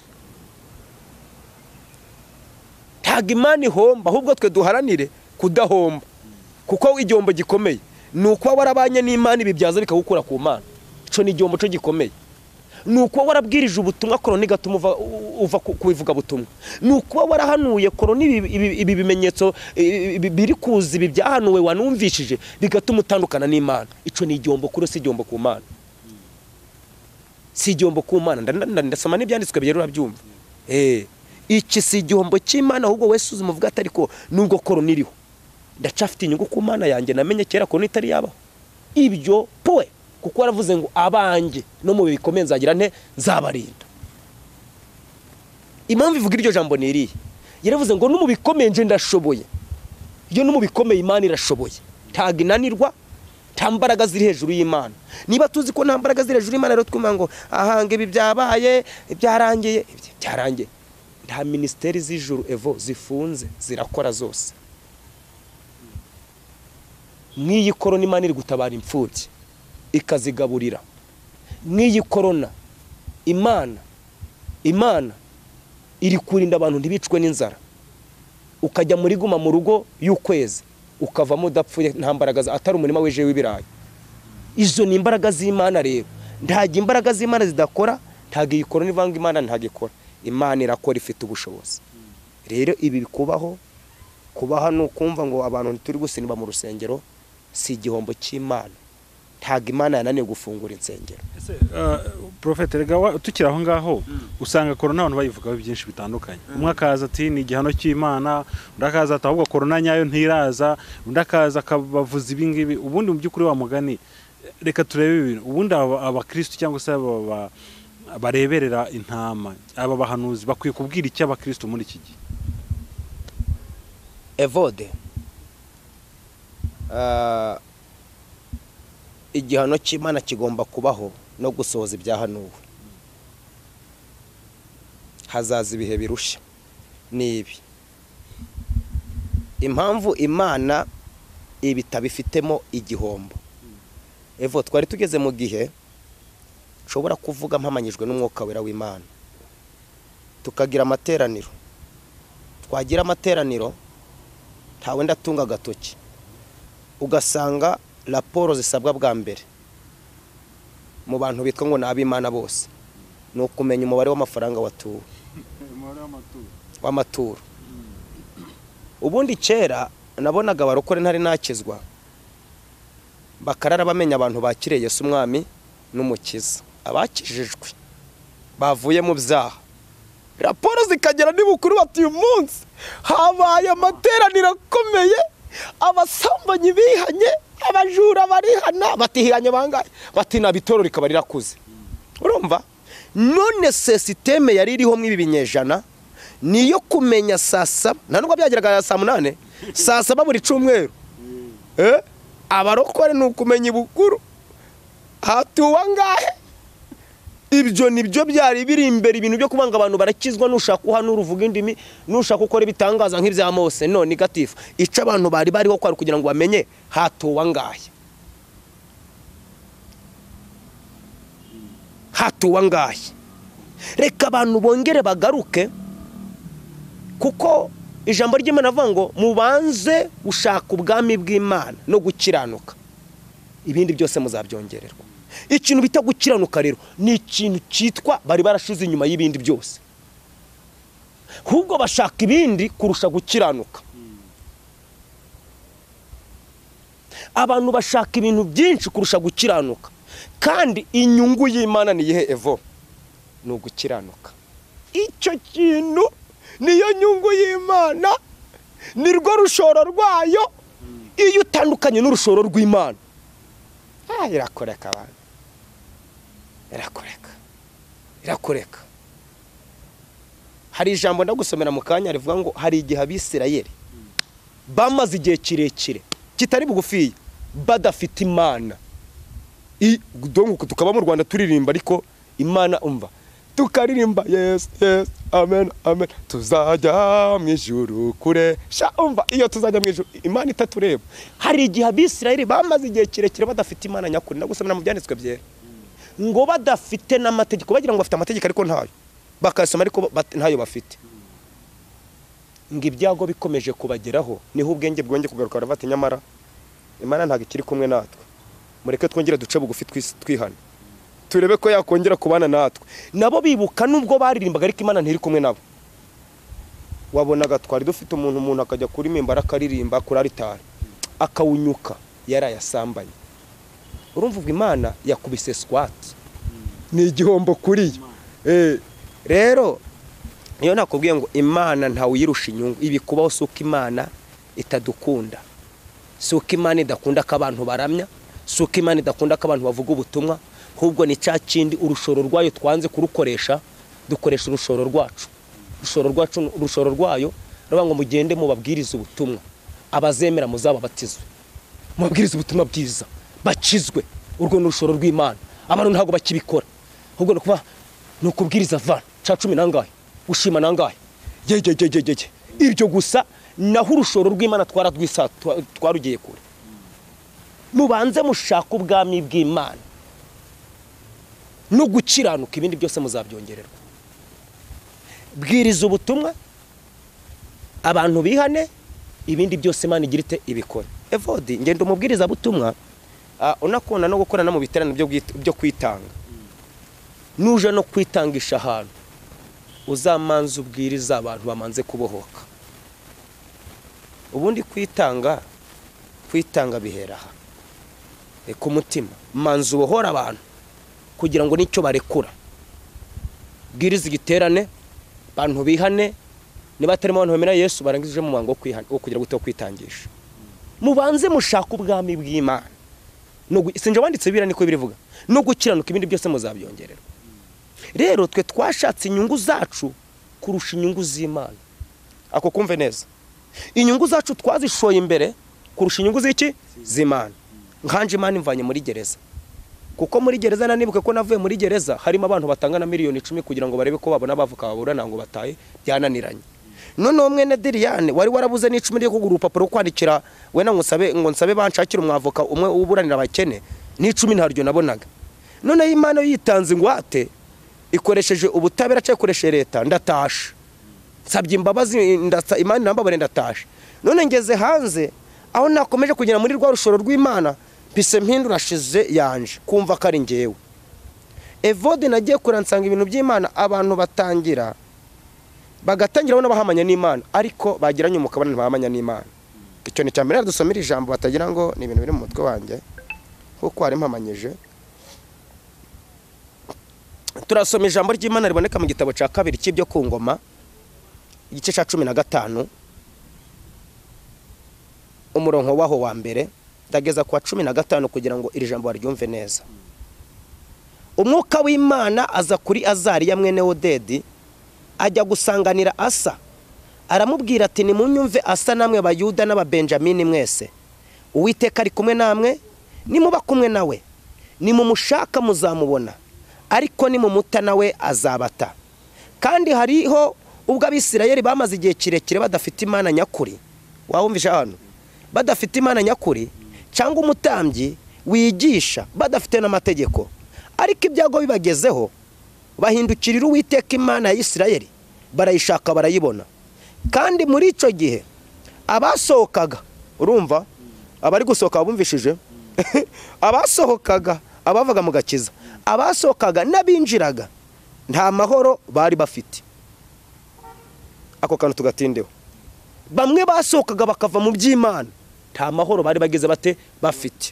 Ntago Imana ihomba, ahubwo twe duharanire kudahomba. Kuko igihombo gikomeye nuko warabanye n'Imana ibibyaza bikagukura ku Mana. Ico ni igihombo cyo gikomeye. Nuko warabwirije ubutumwa Korona igatuma uva kubivuga butumwa. Nuko warahanuye Korona ibi bimenyetso biri kuzi ibi byahanuwe wanumvishije bigatuma utandukana n'Imana. Ico ni igihombo kuri si igihombo ku Mana. Si igihombo ku Mana. Ndasoma n'ibyanditswe byero urabyumva. Iki si igihombo cy'Imana, ahubwo wese uzimuvuga atari ko nubwo Korona iriho ndacafite inyungu ku Mana yanjye namenye kera Korona itari yabaho. Ibyo poe kuko waravuze ngo abanjye no mu bikomeye nzagira nte nzabarinda. Impamvu ivuga iryo jambo ni iriye, yaravuze ngo no mu bikomeye nje ndashoboye. Iyo no mu bikomeye Imana irashoboye, ntago inanirwa, nta mbaraga ziri hejuru y'Imana. Niba tuzi ko nta mbaraga ziri hejuru y'Imana, rero twumva ngo ahange ibi byabaye byarangiye. Nta ministeri z'ijuru evo zifunze zirakora zose. Nk'iyi Korona Imana iri gutabara imfubyi ikazigaburira. Nk'iyi Korona Imana iri kurinda abantu ntibicwe n'inzara. Ukajya muri guma mu rugo y'ukwezi ukavamo udapfuye, nta mbaraga atari umurima weje w'ibirayi. Izo ni imbaraga z'Imana rero. Ntago imbaraga z'Imana zidakora, ntago iyi Korona ivanga Imana ntago ikora. Imana irakora ifite ubushobozi. Rero ibi bikubaho no kumva ngo abantu turi gusinba mu rusengero si igihombo cy'Imana. Ntago Imana yananiye gufungura insengero. Prophet rega tukira aho ngaho usanga Korona abantu bayivugaho byinshi bitandukanye. Umwe akaza ati ni igihano cy'Imana, undi akaza ati ahubwo Korona nyayo ntiraza, undi akaza akabavuza ibi ngibi. Ubundi mu by'ukuri wa mugani reka turebe ibintu. Ubundi abakristo cyangwa se bareberera intama, aba bahanuzi bakwiye kubwira iki abakristo muri iki gihe? Evode, igihano cy'Imana kigomba kubaho no gusohoza ibyahanuwe. Hazaza ibihe birusha nibi. Impamvu Imana ibitabifitemo igihombo. Evo twari tugeze mu gihe ushobora kuvuga mpamanyijwe n'umwuka wera w'Imana, tukagira amateraniro. Twagira amateraniro ntawe ndatunga agatoki, ugasanga raporo zisabwa bwa mbere mu bantu bitwa ngo n'ab'Imana bose ni ukumenya umubare w'amafaranga watuwe w'amaturo. Ubundi kera nabonaga abarokore ntari nakizwa bakarara bamenya abantu bakiriye Yesu umwami n'umukiza, abakijijwe bavuye mu byaha, raporo zikagera n'ibukuru bati uyu munsi habaye amateraniro akomeye, abasambanyi bihanye, abajura barihana, batihanye bangaye, bati nabitoro rikaba rirakuze. Urumva? None sisiteme yari iriho mw'ibi binyejana niyo kumenya saa 7, nta nubwo byageraga saa 8, saa 7 buri cyumweru. Abarokore ni ukumenya ibukuru hatuwa ngahe. Ibyo nibyo byari biri imbere, ibintu byo kubanga abantu barakizwa, nushaka uhanura uvuga indimi, nushaka ukora ibitangaza nk'ibya Mose. No negative ica abantu bari bariho kwari kugira ngo bamenye hatuwa ngahe, hatuwa ngahe. Reka abantu bongere bagaruke, kuko ijambo ry'Imana avuga ngo mubanze ushaka ubwami bw'Imana no gukiranuka, ibindi byose muzabyongererwa. Ikintu bita gukiranuka rero ni ikintu cyitwa bari barashize inyuma y'ibindi byose, ahubwo bashaka ibindi kurusha gukiranuka. Abantu bashaka ibintu byinshi kurusha gukiranuka, kandi inyungu y'Imana ni ihe evo ni ugukiranuka. Icyo kintu niyo nyungu y'Imana, ni rwo rushoro rwayo. Iyo utandukanye n'urushoro rw'Imana, irakoreka abantu, irakoreka. Hari ijambo ndagusomera mu kanya rivuga ngo hari igihe Abisirayeli bamaze igihe kirekire kitari bugufiye badafite Imana. Donc tukaba mu Rwanda turirimba, ariko Imana umva tukaririmba yes yes amen amen, tuzajya mu ijuru kure sha. Umva iyo tuzajya mu ijuru Imana itatureba. Hari igihe Abisirayeli bamaze igihe kirekire badafite Imana nyakuri. Ndagusomera mu byanditswe byera ngo badafite n'amategeko, bagira ngo bafite amategeko ariko ntayo, bakasoma ariko ntayo bafite. Ngo ibyago bikomeje kubageraho niho ubwenge bwongeye kugaruka, bati nyamara Imana ntago ikiri kumwe natwe, mureke twongere duce bugufi twihana, turebe ko yakongera kubana natwe. Nabo bibuka nubwo baririmbaga ariko Imana ntiri kumwe nabo. Wabonaga twari dufite umuntu akajya kuri mimbara akaririmba kuri aritari akawunyuka yarayasambanye. Urumva ubwo Imana yakubise squat, ni igihombo kuri yo. Rero niyo nakubwiye ngo Imana ntawe uyirusha inyungu. Ibi kubaho suko Imana itadukunda, suko Imana idakunda ko abantu baramya, suko Imana idakunda ko abantu bavuga ubutumwa, ahubwo ni cya kindi urushoro rwayo twanze kurukoresha, dukoresha urushoro rwacu. Urushoro rwayo ruvuga ngo mugende mubabwiriza ubutumwa, abazemera muzababatizwe, mubabwiriza ubutumwa bwiza bakizwe. Urwo n'urushoro rw'Imana. Abantu ntago bakibikora, ahubwo no kuba no kubwiriza vana ca 10 nangahe, ushima nangahe, jejejejeje. Ibyo gusa naho urushoro rw'Imana twarugiye kure. Mubanze mushaka ubwami bw'Imana no gukiranuka, ibindi byose muzabyongererwa. Bwiriza ubutumwa, abantu bihane, ibindi byose Imana igirite ibikora. Evodi ngendo umubwiriza butumwa, unakunda no gukorana mu biterane byo kwitanga. Nuje no kwitangisha ahantu, uzamanza ubwiriza abantu bamanze kubohoka. Ubundi kwitanga bihera ku mutima. Manza ubohora abantu kugira ngo nicyo barekura. Bwiriza igiterane, abantu bihane, niba atarimo abantu bemera Yesu barangije mu mwango wo kugira gute kwitangisha. Mubanze mushaka ubwami bw'Imana. Sinje wanditse bira niko birivuga, no gukiranuka, ibindi byose muzabyongererwa. Rero twe twashatse inyungu zacu kurusha inyungu z'Imana. Ako kumve neza, inyungu zacu twazishoye imbere kurusha inyungu z'iki z'Imana. Nkanje Imana imvanye muri gereza, kuko muri gereza nanibuke ko navuye muri gereza harimo abantu batanga na miliyoni 10 kugira ngo barebe ko babona bavuka baburana ngo bataye, byananiranye. None umwene Diriane wari warabuze n'icumi ryo kugura urupapuro kwandikira we na ngo nsabe banshakira umwavoka umwe uburanira abakene, n'icumi ntaryo nabonaga. None Imana yitanze ingwate ikoresheje ubutabera cyakoresheje leta, ndatasha nsabye imbabazi, Imana nambabare ndatasha. None ngeze hanze aho nakomeje kugera muri rwa rushoro rw'Imana, bise mpindura shize yanje kumva ko ari ngewe. evode nagiye kuransanga ibintu by'Imana abantu bagatangira bona bahamanya n'Imana ariko bagiranye umukabana bahamanya n'Imana. Icyo ni cyambere dusomera ijambo batagira ngo ni ibintu biri mu mutwe wanjye kuko ari mpamanyije. Turasoma ijambo ry'Imana riboneka mu gitabo cya kabiri cy'ibyo ku ngoma igice cya 15 umurongo waho wa mbere ndageza kwa 15 kugira ngo iri jambo baryumve neza. Umwuka w'Imana aza kuri Azariya mwene Odedi ajya gusanganira Asa aramubwira ati nimunyumve Asa namwe Bayuda n'Ababenjamini mwese Uwiteka ari kumwe namwe nimuba kumwe nawe nimumushaka muzamubona ariko nimumuta nawe azabata. Kandi hariho ubwo Abisirayeli bamaze igihe kirekire badafite Imana nyakuri. Wawumvisha hano badafite Imana nyakuri cyangwa umutambyi wigisha badafite n'amategeko, ariko ibyago bibagezeho bahindukirira Uwiteka Imana ya Isirayeli barayishaka barayibona. Kandi muri ico gihe abasohokaga, urumva abari gusohoka bumvishije abasohokaga abavaga mu gakiza, abasohokaga n'abinjiraga nta mahoro bari bafite. Ako kantu tugatindeho. Bamwe basohokaga bakava mu by'Imana nta mahoro bari bageze bate bafite.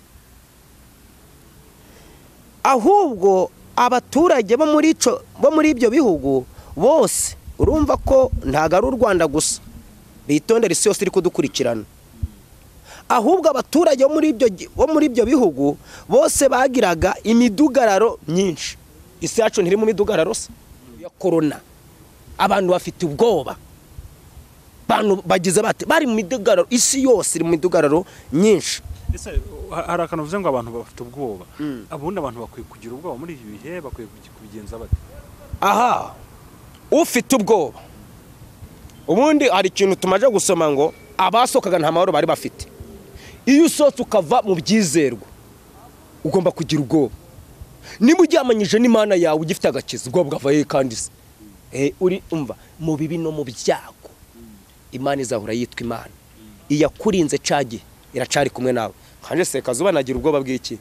Ahubwo abaturage bo muri ibyo bihugu bose urumva ko ntago ari u Rwanda gusa bitondera isi yose iri kudukurikirana. Ahubwo abaturage bo muri ibyo bihugu bose bagiraga imidugararo myinshi. Isi yacu ntiri mu midugararo ya Korona. Abantu bafite ubwoba, abantu bagize bate bari mu midugararo, isi yose iri mu midugararo nyinshi. Ese hari akantu uvuze ngo abantu bafite ubwoba, abundi abantu bakwiye kugira ubwoba muri ibi bihe, bakwiye kubigenza bate? Aha, ufite ubwoba ubundi hari ikintu tumaje gusoma ngo abasokaga nta mahoro bari bafite. Iyo usotse ukava mu byizerwa ugomba kugira ubwoba. Niba uryamanyije n'Imana yawe ugifite agakiza ubwoba bwavaye kandi se uri umva mu bibi no mu byago Imana izahura yitwa Imana. Iyakurinze cage iracari kumwe nawe. Kanje Sekazuba nagira ubwoba bw'iki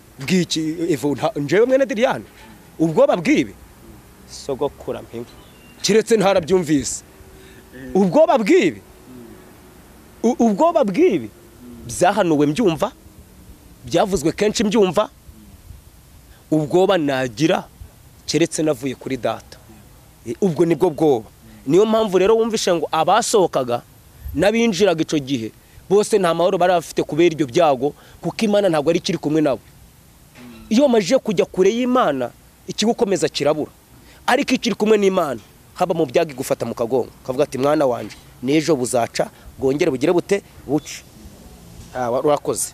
njewe mwene Diriyane ubwoba bw'ibi sogokura mpinga kiretse ntarabyumvise. Ubwoba bw'ibi byahanuwe mbyumva, byavuzwe kenshi mbyumva. Ubwoba nagira keretse navuye kuri data. Ubwo nibwo bwoba. Niyo mpamvu rero wumvishe ngo abasohokaga n'abinjiraga ico gihe bose nta mahoro bari bafite kubera ibyo byago, kuko Imana ntabwo ari kiri kumwe nabo. Iyo maje kujya kure y'Imana ikigukomeza kirabura, ariko ikiri kumwe n'Imana haba mu byago igufata mu kagongo kavuga ati mwana wanje nejo buzaca bwongere bugire bute buce. Urakoze.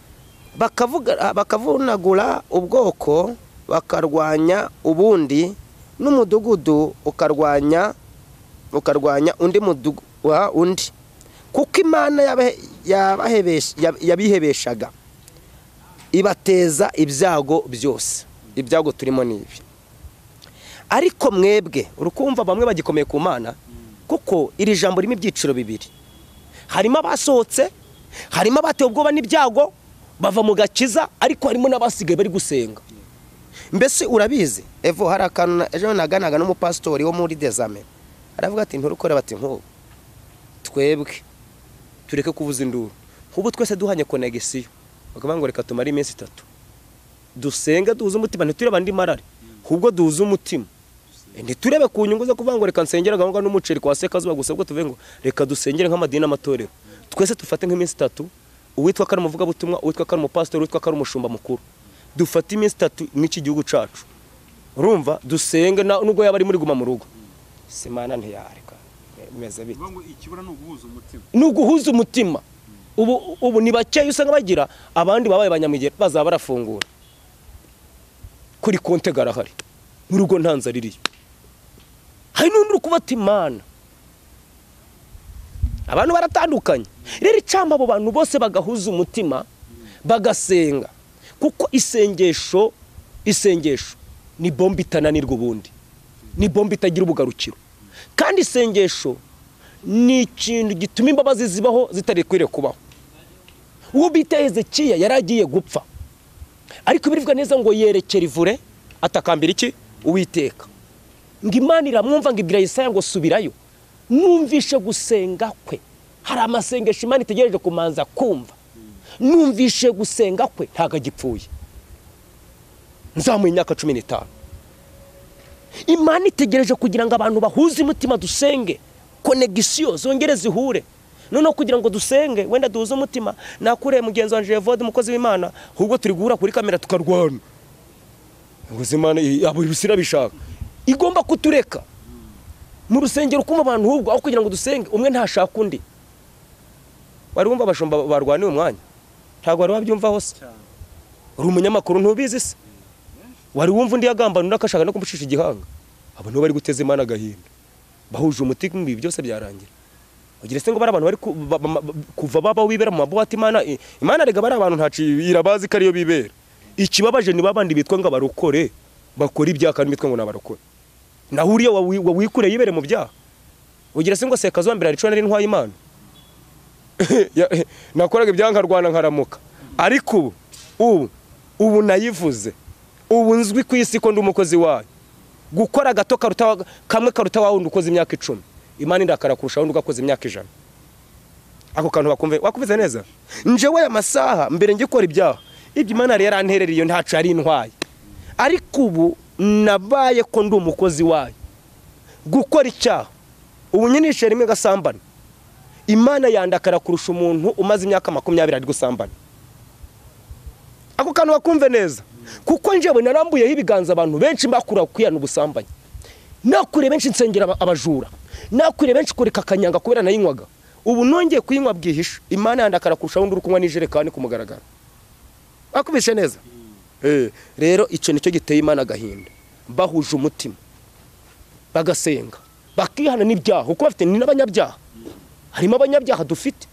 Bakavunagura ubwoko bakarwanya ubundi n'umudugudu ukarwanya undi mudugudu wa undi, kuko Imana yabihebeshaga ibateza ibyago byose. Ibyago turimo nibi. Ariko mwebwe urukumva bamwe bagikomeye ku Mana, kuko iri jambo ririmo ibyiciro bibiri. Harimo abasohotse, harimo abatewe ubwoba n'ibyago bava mu gakiza, ariko harimo n'abasigaye bari gusenga. Mbese urabizi evo hari akantu ejo naganaga n'umupastori wo muri Dezame aravuga ati nturukore bati nko twebwe tureke kuvuza induru, ubu twese duhanye connection bakavuga ngo reka tumare iminsi 3 dusenga duhuza umutima ntitureba ndi marare, ahubwo duhuza umutima ntiturebe ku nyungu zo kuvuga ngo reka nsengera gahanga n'umuceri kwa Sekazuba gusa, ubwo tuvuge ngo reka dusengere nk'amadini n'amatorero. Twese tufate nk'iminsi 3, uwitwa kari umuvuga butumwa, uwitwa kari umupastori, uwitwa kari umushumba mukuru, dufate iminsi 3 n'iki gihugu cacu. Urumva dusenga nubwo yaba ari muri guma mu rugo. Simana ntiyareka meze bite. Ngo ikibura n'uguhuza umutima. N'uguhuza umutima. Ubu ni bake usanga bagira abandi babaye banyamigera bazaba barafungura. Kuri konte garahari. Mu rugo ntanza ririye. Hari n'undi ukubata Imana. Abantu baratandukanye. Rero icamba abo bantu bose bagahuza umutima bagasenga, kuko isengesho ni bombe itananirwa ubundi, ni bombe itagira ubugarukiro. Kandi isengesho ni ikintu gituma imbabazi zibaho zitarikwiriye kubaho. Uwo bita Hezekiya yaragiye gupfa, ariko birivuga neza ngo yerekera ivure atakambira iki Uwiteka ngo Imana iramwumva ngo ibwira Yesaya ngo subirayo numvishe gusenga kwe hari amasengesho Imana itegereje kumanza kumva numvishe gusenga kwe ntaga gipfuye nzamuye imyaka 15 Imana itegereje kugira ngo abantu bahuze umutima dusenge connection zongere zihure noneho kugira ngo dusenge wenda duhuze umutima nakure mugenzi wanje Evode umukozi w'Imana ahubwo turi guhura kuri kamera tukarwana ngo Imana abo ibisira bishaka igomba kutureka mu rusengero kuma abantu ahubwo aho kugira ngo dusenge umwe ntashaka undi wari wumva abashumba barwaniye umwanya ntago wari wabyumva hose uri umunyamakuru ntubizi se wari wumva undi yagambana nakashaka no kumushisha igihanga abo no bari guteza Imana gahinda bahuje umutima ibi byose byarangira ugira se ngo bari abantu bari kuva baba wibera mu mabuhati Imana rega bari abantu ntaci irabazi kariyo bibera ikibabaje ni babandi bitwa ngo abarokore bakora ibyaka n'imitwe ngo nabarokore nahuriye wikure yibere mu byaha ugira se ngo Sekazuba mbere ari cyo nari ntwaye Imana nakoraga ibyanka Rwanda nkaramuka ariko ubu nayivuze ubu nzwi ku isi ko ndi umukozi wayo gukora gato kamwe karuta wawe ukoze imyaka 10 Imana indakara kurusha wundi ugakoze imyaka 100 ako kantu wakumvize neza njewe amasaha mbere ngikora ibyaha ibyo Imana yari yarantereriye ntacu ari intwaye ariko ubu nabaye ko ndi umukozi wayo gukora icyaha ubu nyinishe rimwe gasambana Imana yandakara kurusha umuntu umaze imyaka 20 ari gusambana ako kantu wakumve neza kuko njewe narambuyeho ibiganza abantu benshi mbakura kwiyana ubusambanyi nakure benshi nsengera abajura nakure benshi kureka kanyanga kubera nayinywaga ubu nongeye kuyinywa bwihisha Imana yandakara kurusha wundi urukunywa nijerekani kumugaragara akubishe neza rero icyo nicyo giteye Imana gahinda bahuje umutima bagasenga bakihana n'ibyaha uko bafite ni n'abanyabyaha harimo abanyabyaha dufite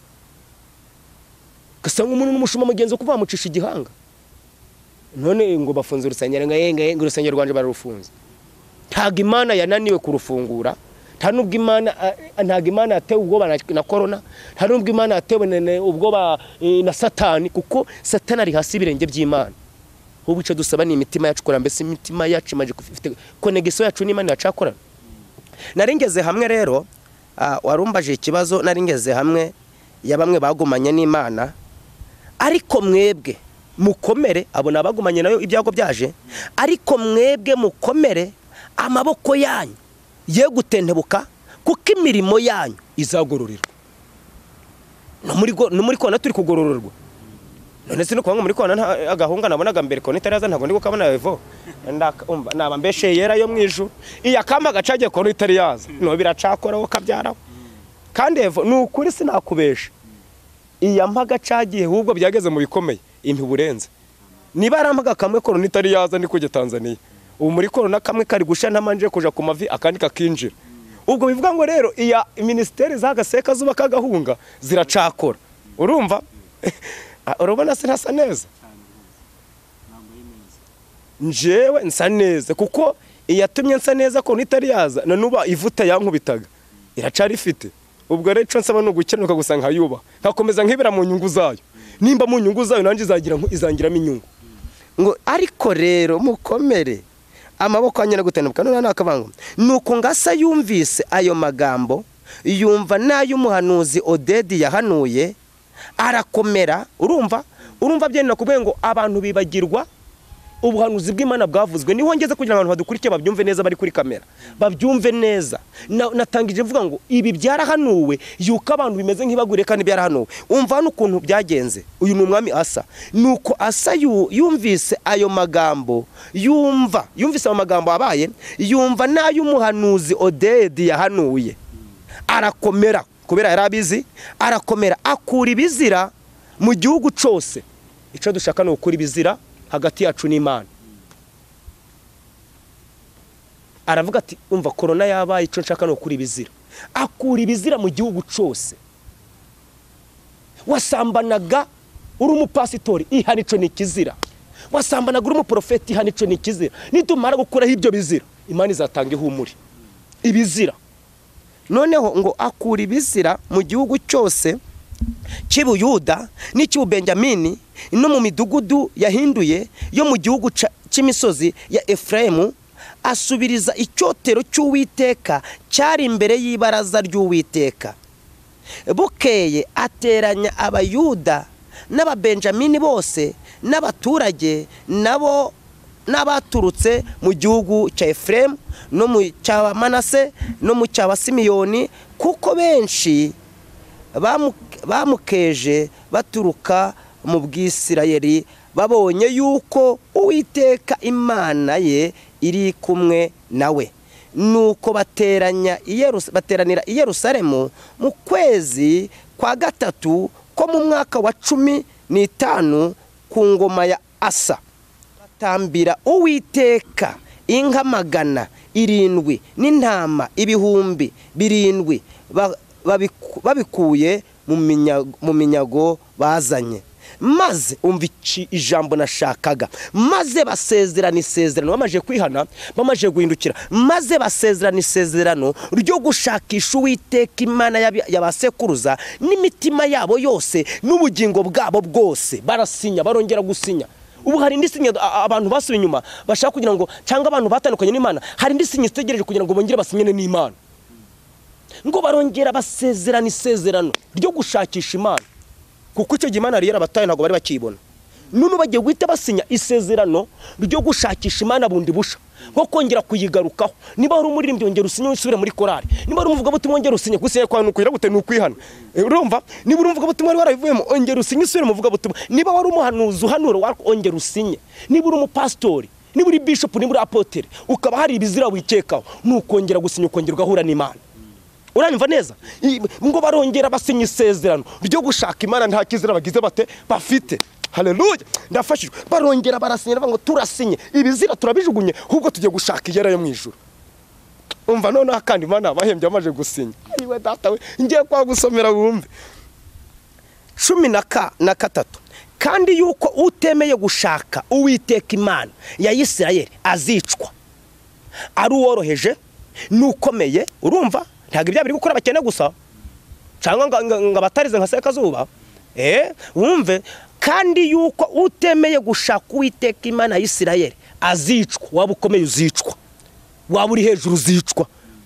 gasanga umuntu n'umushuma mugenzi kuva mucisha igihanga none ngo bafunze urusengero ngo urusengero rwanje barufunze ntago Imana yananiwe kurufungura ntanubwo Imana yatewe ubwoba na Korona ntanubwo Imana yatewe ubwoba na Satani kuko Satani ari hasi ibirenge by'Imana ubu icyo dusaba ni imitima yacu kora mbese imitima yacu imaje kufite connection yacu n'Imana yacakorana naringeze hamwe rero warumbaje ikibazo naringeze hamwe ya bamwe bagumanye n'Imana ariko mwebwe mukomere abona abagumanye nayo ibyago byaje ariko mwebwe mukomere amaboko yanyu ye gutentebuka kuko imirimo yanyu izagororerwa no muri kona turi kugororerwa none se no kwanga muri kona agahunga nabonaga mbere kona itaraza ntago ndi gukabona Evo naba mbeshe yera yo mwijuru iya kamba gacaje kona itari yaza no biracakora wo kabyaraho kandi Evo nukuri sinakubesha iya mpaga cagiye ahubwo byageze mu bikomeye impi burenze niba arampaga kamwe Korona itari yaza ni kujye Tanzania ubu muri Korona kamwe kari gusha ntamanje kuja ku mavi akandi kakinjira ubwo bivuga ngo rero iya ministeri Sekazuba kagahunga ziracakora urumva urabona se ntasa neza njewe nsa neza kuko iyatumye nsa neza ko nitari yaza nanuba ivuta yankubitaga iracari ifite ubwo rero nsaba no gukenuka gusanga yuba nkakomeza nkibira mu nyungu zayo nimba mu nyungu zayo nanje izangiramo inyungu ngo ariko rero mukomere amaboko anyana gutenuka none nakavango nuko ngasa yumvise ayo magambo yumva nayo umuhanuzi Odedi yahanuye arakomera urumva byenda kubwe ngo abantu bibagirwa ubuhanuzi bw'Imana bwavuzwe niho ngeze kugira abantu badukurikiye babyumve neza bari kuri kamera babyumve neza natangije mvuga ngo ibi byarahanuwe yuko abantu bimeze nk'ibagure kandi byarahanuwe umva n'ukuntu byagenze uyu ni umwami Asa nuko Asa yumvise ayo magambo yumvise ayo magambo abaye yumva nayo umuhanuzi Odedi yahanuye arakomera kubera yarabizi arakomera akura ibizira mu gihugu cyose ico dushaka no gukora ibizira hagati yacu n'Imana aravuga ati umva Korona yabaye ico nshaka no kuri ibizira akura ibizira mu gihugu cyose wasambanaga uri umupasitori ihana ico ni kizira wasambanaga uri umuprofeti ihana ico ni kizira nitumara gukuraho ibyo bizira Imana izatanga ihumuri ibizira noneho ngo akura ibizira mu gihugu cyose cy'Ubuyuda n'cy'Ubenjamini no mu midugudu yahinduye yo mu gihugu cy'imisozi ya Efuraimu, asubiriza icyotero cy'Uwiteka cyari imbere y'ibaraza ry'Uwiteka. Bukeye ateranya abayuda n'ababenjamini bose n'abaturage nabo n'abaturutse mu gihugu cya Efuraimu no mu cya Manase no mu cya Simiyoni, kuko benshi bamukeje baturuka mu Bwisirayeli, babonye yuko Uwiteka Imana ye iri kumwe nawe. Nuko bateranira i Yerusalemu mu kwezi kwa gatatu ko mu mwaka wa 15 ku ngoma ya Asa. Batambira Uwiteka inka 700 n'intama 700 babikuye mu minyago bazanye. Maze umva ijambo nashakaga, maze basezerana isezerano, bamaje kwihana, bamaje guhindukira, maze basezerana isezerano ryo gushakisha Uwiteka Imana y'abasekuruza n'imitima yabo yose n'ubugingo bwabo bwose. Barasinya, barongera gusinya. Ubu hari indi sinya abantu basubiye inyuma bashaka kugira ngo, cyangwa abantu batandukanye n'Imana, hari indi sinya itegereje kugira ngo bongere basinyane n'Imana, ngo barongera basezerana isezerano ryo gushakisha Imana, kuko icyo Imana yari yarabataye ntabwo bari bakibona. None bagiye guhita basinya isezerano ryo gushakisha Imana bundi busha, nko kongera kuyigarukaho. Niba uri umuririmbyi wongera usinye usubire muri korari, niba uri umuvuga butumwa wongera usinye, gusinya kwa nukwira gute nukwihana. Urumva, niba uri umuvuga butumwa warabivuyemo ongera usinye usubire muvuga butumwa. Niba wari umuhanuzi uhanura ongera usinye. Niba uri umupastori, niba uri bishop, niba uri apotere, ukaba hari ibizira wikekaho, nukongera gusinya ukongera ugahura n'Imana. Uranyumva neza? Ngo barongera basinya isezerano ryo gushaka Imana, nta kizira bagize bate bafite. Haleluya, ndafashijwe. Barongera barasinya ngo turasinye ibizira turabijugunye, ahubwo tujye gushaka igera yo mu ijuru. Umva none kandi Imana bahembye amaje gusinya. Iwe data we, ngiye kwa gusomera wumve. 13 kandi yuko utemeye gushaka Uwiteka Imana ya Isirayeli azicwa, ari uworoheje n'ukomeye. Urumva, ntabwo ibya biri gukora bakene gusa, cyangwa ngo abatarize nka Sekazuba. Wumve, kandi yuko utemeye gushaka Uwiteka Imana ya Isirayeli azicwa. Waba ukomeye uzicwa, waba uri hejuru uzicwa.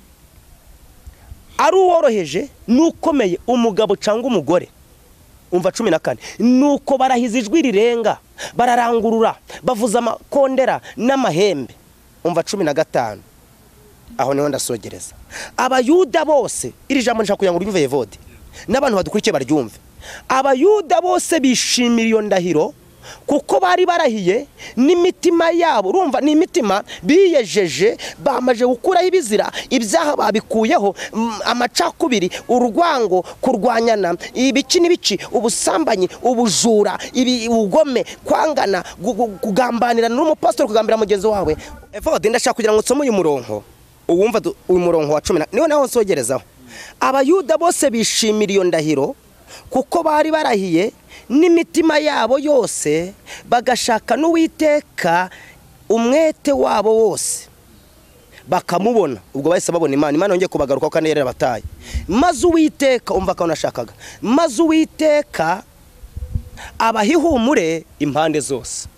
Ari uworoheje n'ukomeye, umugabo cyangwa umugore. Umva 14, nuko barahiza ijwi rirenga, bararangurura, bavuza amakondera n'amahembe. Umva 15, aho niho ndasogereza. Abayuda bose, iri jambo nshaka kugira ngo uryumve Yevode n'abantu badukurikiye baryumve. Abayuda bose bishimira iyo ndahiro, kuko bari barahiye n'imitima yabo. Urumva, ni imitima biyejeje, bamaje gukuraho ibizira, ibyaha babikuyeho, amacakubiri, urwango, kurwanyana, ibiki n'ibiki, ubusambanyi, ubujura, ubugome, kwangana, kugambanira n'umupastor, kugambira mugenzi wawe. Evode ndashaka kugira ngo nsome uyu murongo, uwumva uyu murongo wa 10 niho naho nsogerezaho. Abayuda bose bishimira iyo ndahiro, kuko bari barahiye n'imitima yabo yose, bagashaka n'Uwiteka umwete wabo wose, bakamubona. Ubwo bahise babona Imana yongeye kubagaruka kandi yari abataye. Maze Uwiteka, umva ko nashakaga, maze Uwiteka abahihumure impande zose.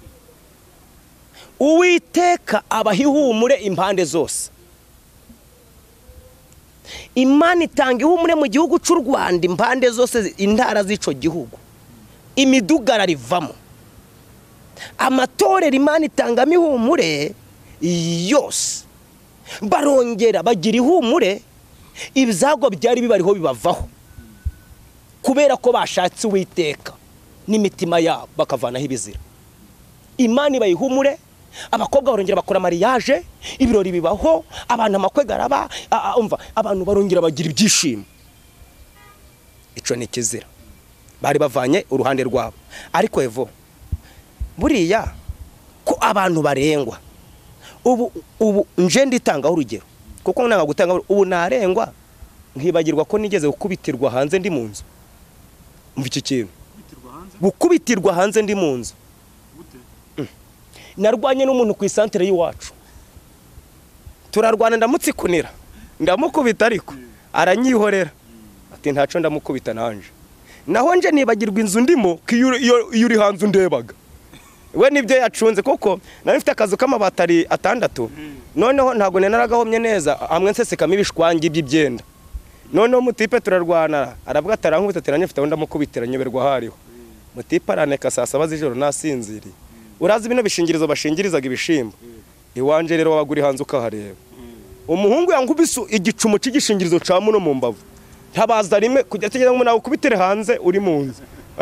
Uwiteka abahihumure impande zose. Imana itanga ihumure mu gihugu cy'u Rwanda impande zose, intara z'ico gihugu, imidugara rivamo. Amatorero Imana itanga ihumure yose. Barongera bagira ihumure, ibyago byari bibariho bibavaho, kubera ko bashatse Uwiteka n'imitima yabo, bakavanaho ibizira. Imana ibayihumure, abakobwa barongera bakora mariage, ibirori bibaho, abantu amakwe garaba, umva abantu barongera bagira ibyishimo. Ico ni kizira bari bavanye uruhande rwabo. Ariko evo buriya ko abantu barengwa, ubu nje nditangaho urugero, kuko nanga gutanga. Ubu narengwa nkibagirwa ko nigeze gukubitirwa hanze ndi mu nzu. Umva iki kintu, gukubitirwa hanze ndi mu nzu. Narwanye n'umuntu ku isantere y'iwacu, turarwana, ndamutsikunira, ndamukubita, ariko aranyihorera ati ntaco ndamukubita nanje. Naho nje nibagirwa inzu ndimo, iyo uri hanze undebaga. we nibyo yacunze kuko nari mfite akazu k'amabatari 6 noneho ntago nenaragahomye neza hamwe nsesekamo ibishwangi by'ibyenda noneho mutipe turarwana aravuga atarankubita teranye mfite ndamukubitira nyoberwa hariho mutipe araneka saa 7 z'ijoro nasinziri urazi bino bishingirizo bashingirizaga ibishimbo iwanje rero wabaguri hanze ukahareba umuhungu yankubise igicumu cy'igishingirizo ca muno mu mbavu ntabaza rimwe kujya tegera ngo nawe kubitere hanze uri mu nzu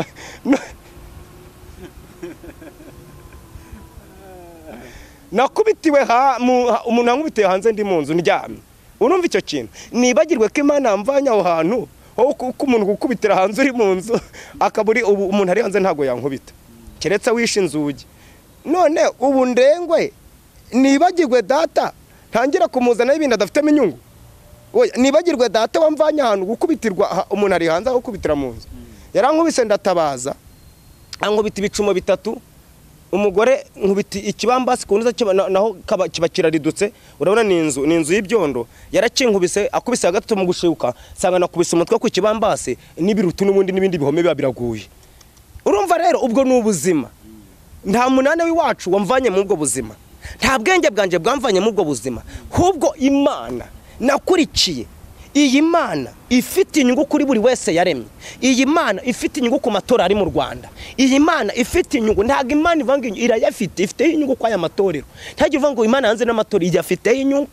nakubitiwe umuntu yankubitiye hanze ndi mu nzu ndyamye urumva icyo kintu nibagirwe ko Imana yamvanya aho hantu ko umuntu gukubitira hanze uri mu nzu akaburi umuntu ari hanze ntago yankubita keretse wishe inzugi none ubu ndengwe nibagirwe data ntangira kumuzana ibintu adafitemo inyungu nibagirwe data wamvanya ahantu gukubitirwa umuntu ari hanze aho gukubitira mu nzu yarankubise ndatabaza ankubita ibicumo 3 umugore nkubiti ikibambasi kunuza naho kiba kiraridutse urabona ni inzu y'ibyondo yarakinkubise akubise hagati mu gushibuka sanga nakubise umutwe ku kibambasi n'ibirutu n'ubundi n'ibindi bihome biba biraguye urumva rero ubwo n'ubuzima nta munane w'iwacu wamvanye mu ubwo buzima nta bwenge bwanje bwamvanye mu ubwo buzima hubwo Imana nakurikiye iyi Mana ifite inyungu kuri buri wese yaremye iyi Mana ifite inyungu ku matora ari mu Rwanda iyi Mana ifite inyungu ntago Imana ivanga irayafite ifite inyungu kwa aya matorero ntago ivanga Imana hanze n'amatora ijafite inyungu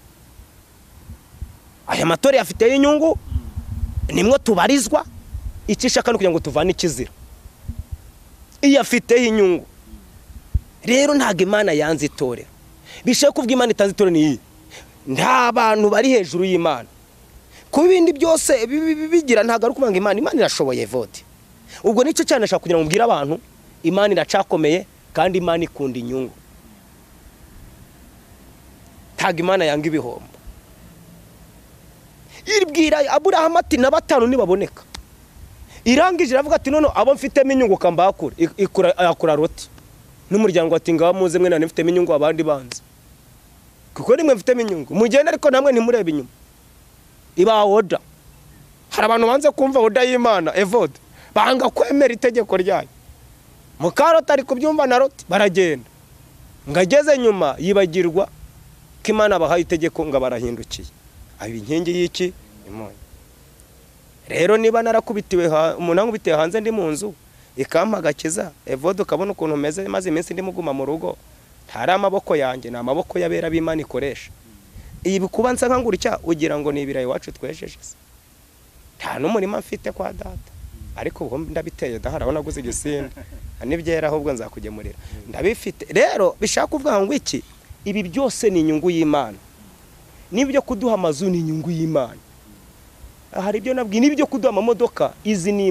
aya matora yafite inyungu nimwe tubarizwa ikishaka no kugira ngo tuvane ikizira iyafite inyungu rero ntago Imana yanze itorero bishe kuvuga Imana itanze itorero ni nta bantu bari hejuru y'Imana kubindi byose bigira ntago ari kumanga Imana irashoboye vote ubwo nicyo cyane nashaka kugira ngo mbwira abantu Imana iracakomeye kandi Imana ikunda inyungu ntago Imana yanga ibihombo iribwira Abraham ati na 5 nibaboneka irangije iravuga ati none abo mfitemo inyungu kambakura yakura roti n'umuryango ati ngaho muze mwe nane mfitemo inyungu abandi banze kuko nimwe mfitemo inyungu mugenda ariko namwe ntimurebe inyuma iba oda hari abantu banze kumva oda y'Imana evode banga kwemera itegeko ryayo mukarota ari kubyumva na roti baragenda ngageze nyuma yibagirwa ko Imana bahaye itegeko ngo barahindukiye abi inkingi y'iki Imana rero niba narakubitiwe umuntu ankubitiye hanze ndi mu nzu ikampagakiza evode ukabona ukuntu meze maze iminsi ndi muguma mu rugo ntari amaboko yanjye na amaboko yabera b'Imana ikoresha ibi kubanza nkanguricya ugira ngo nibirayi wacu twesheje nta n'umurima mfite kwa data ariko ubwo ndabiteye dahara abona guze igisimba nibyera ahubwo nzakugemurira ndabifite rero bishaka kuvuga ngo iki ibi byose ni inyungu y'Imana nibyo kuduha amazu ni inyungu y'Imana hari ibyo nabwi nibyo kuduha amamodoka izi ni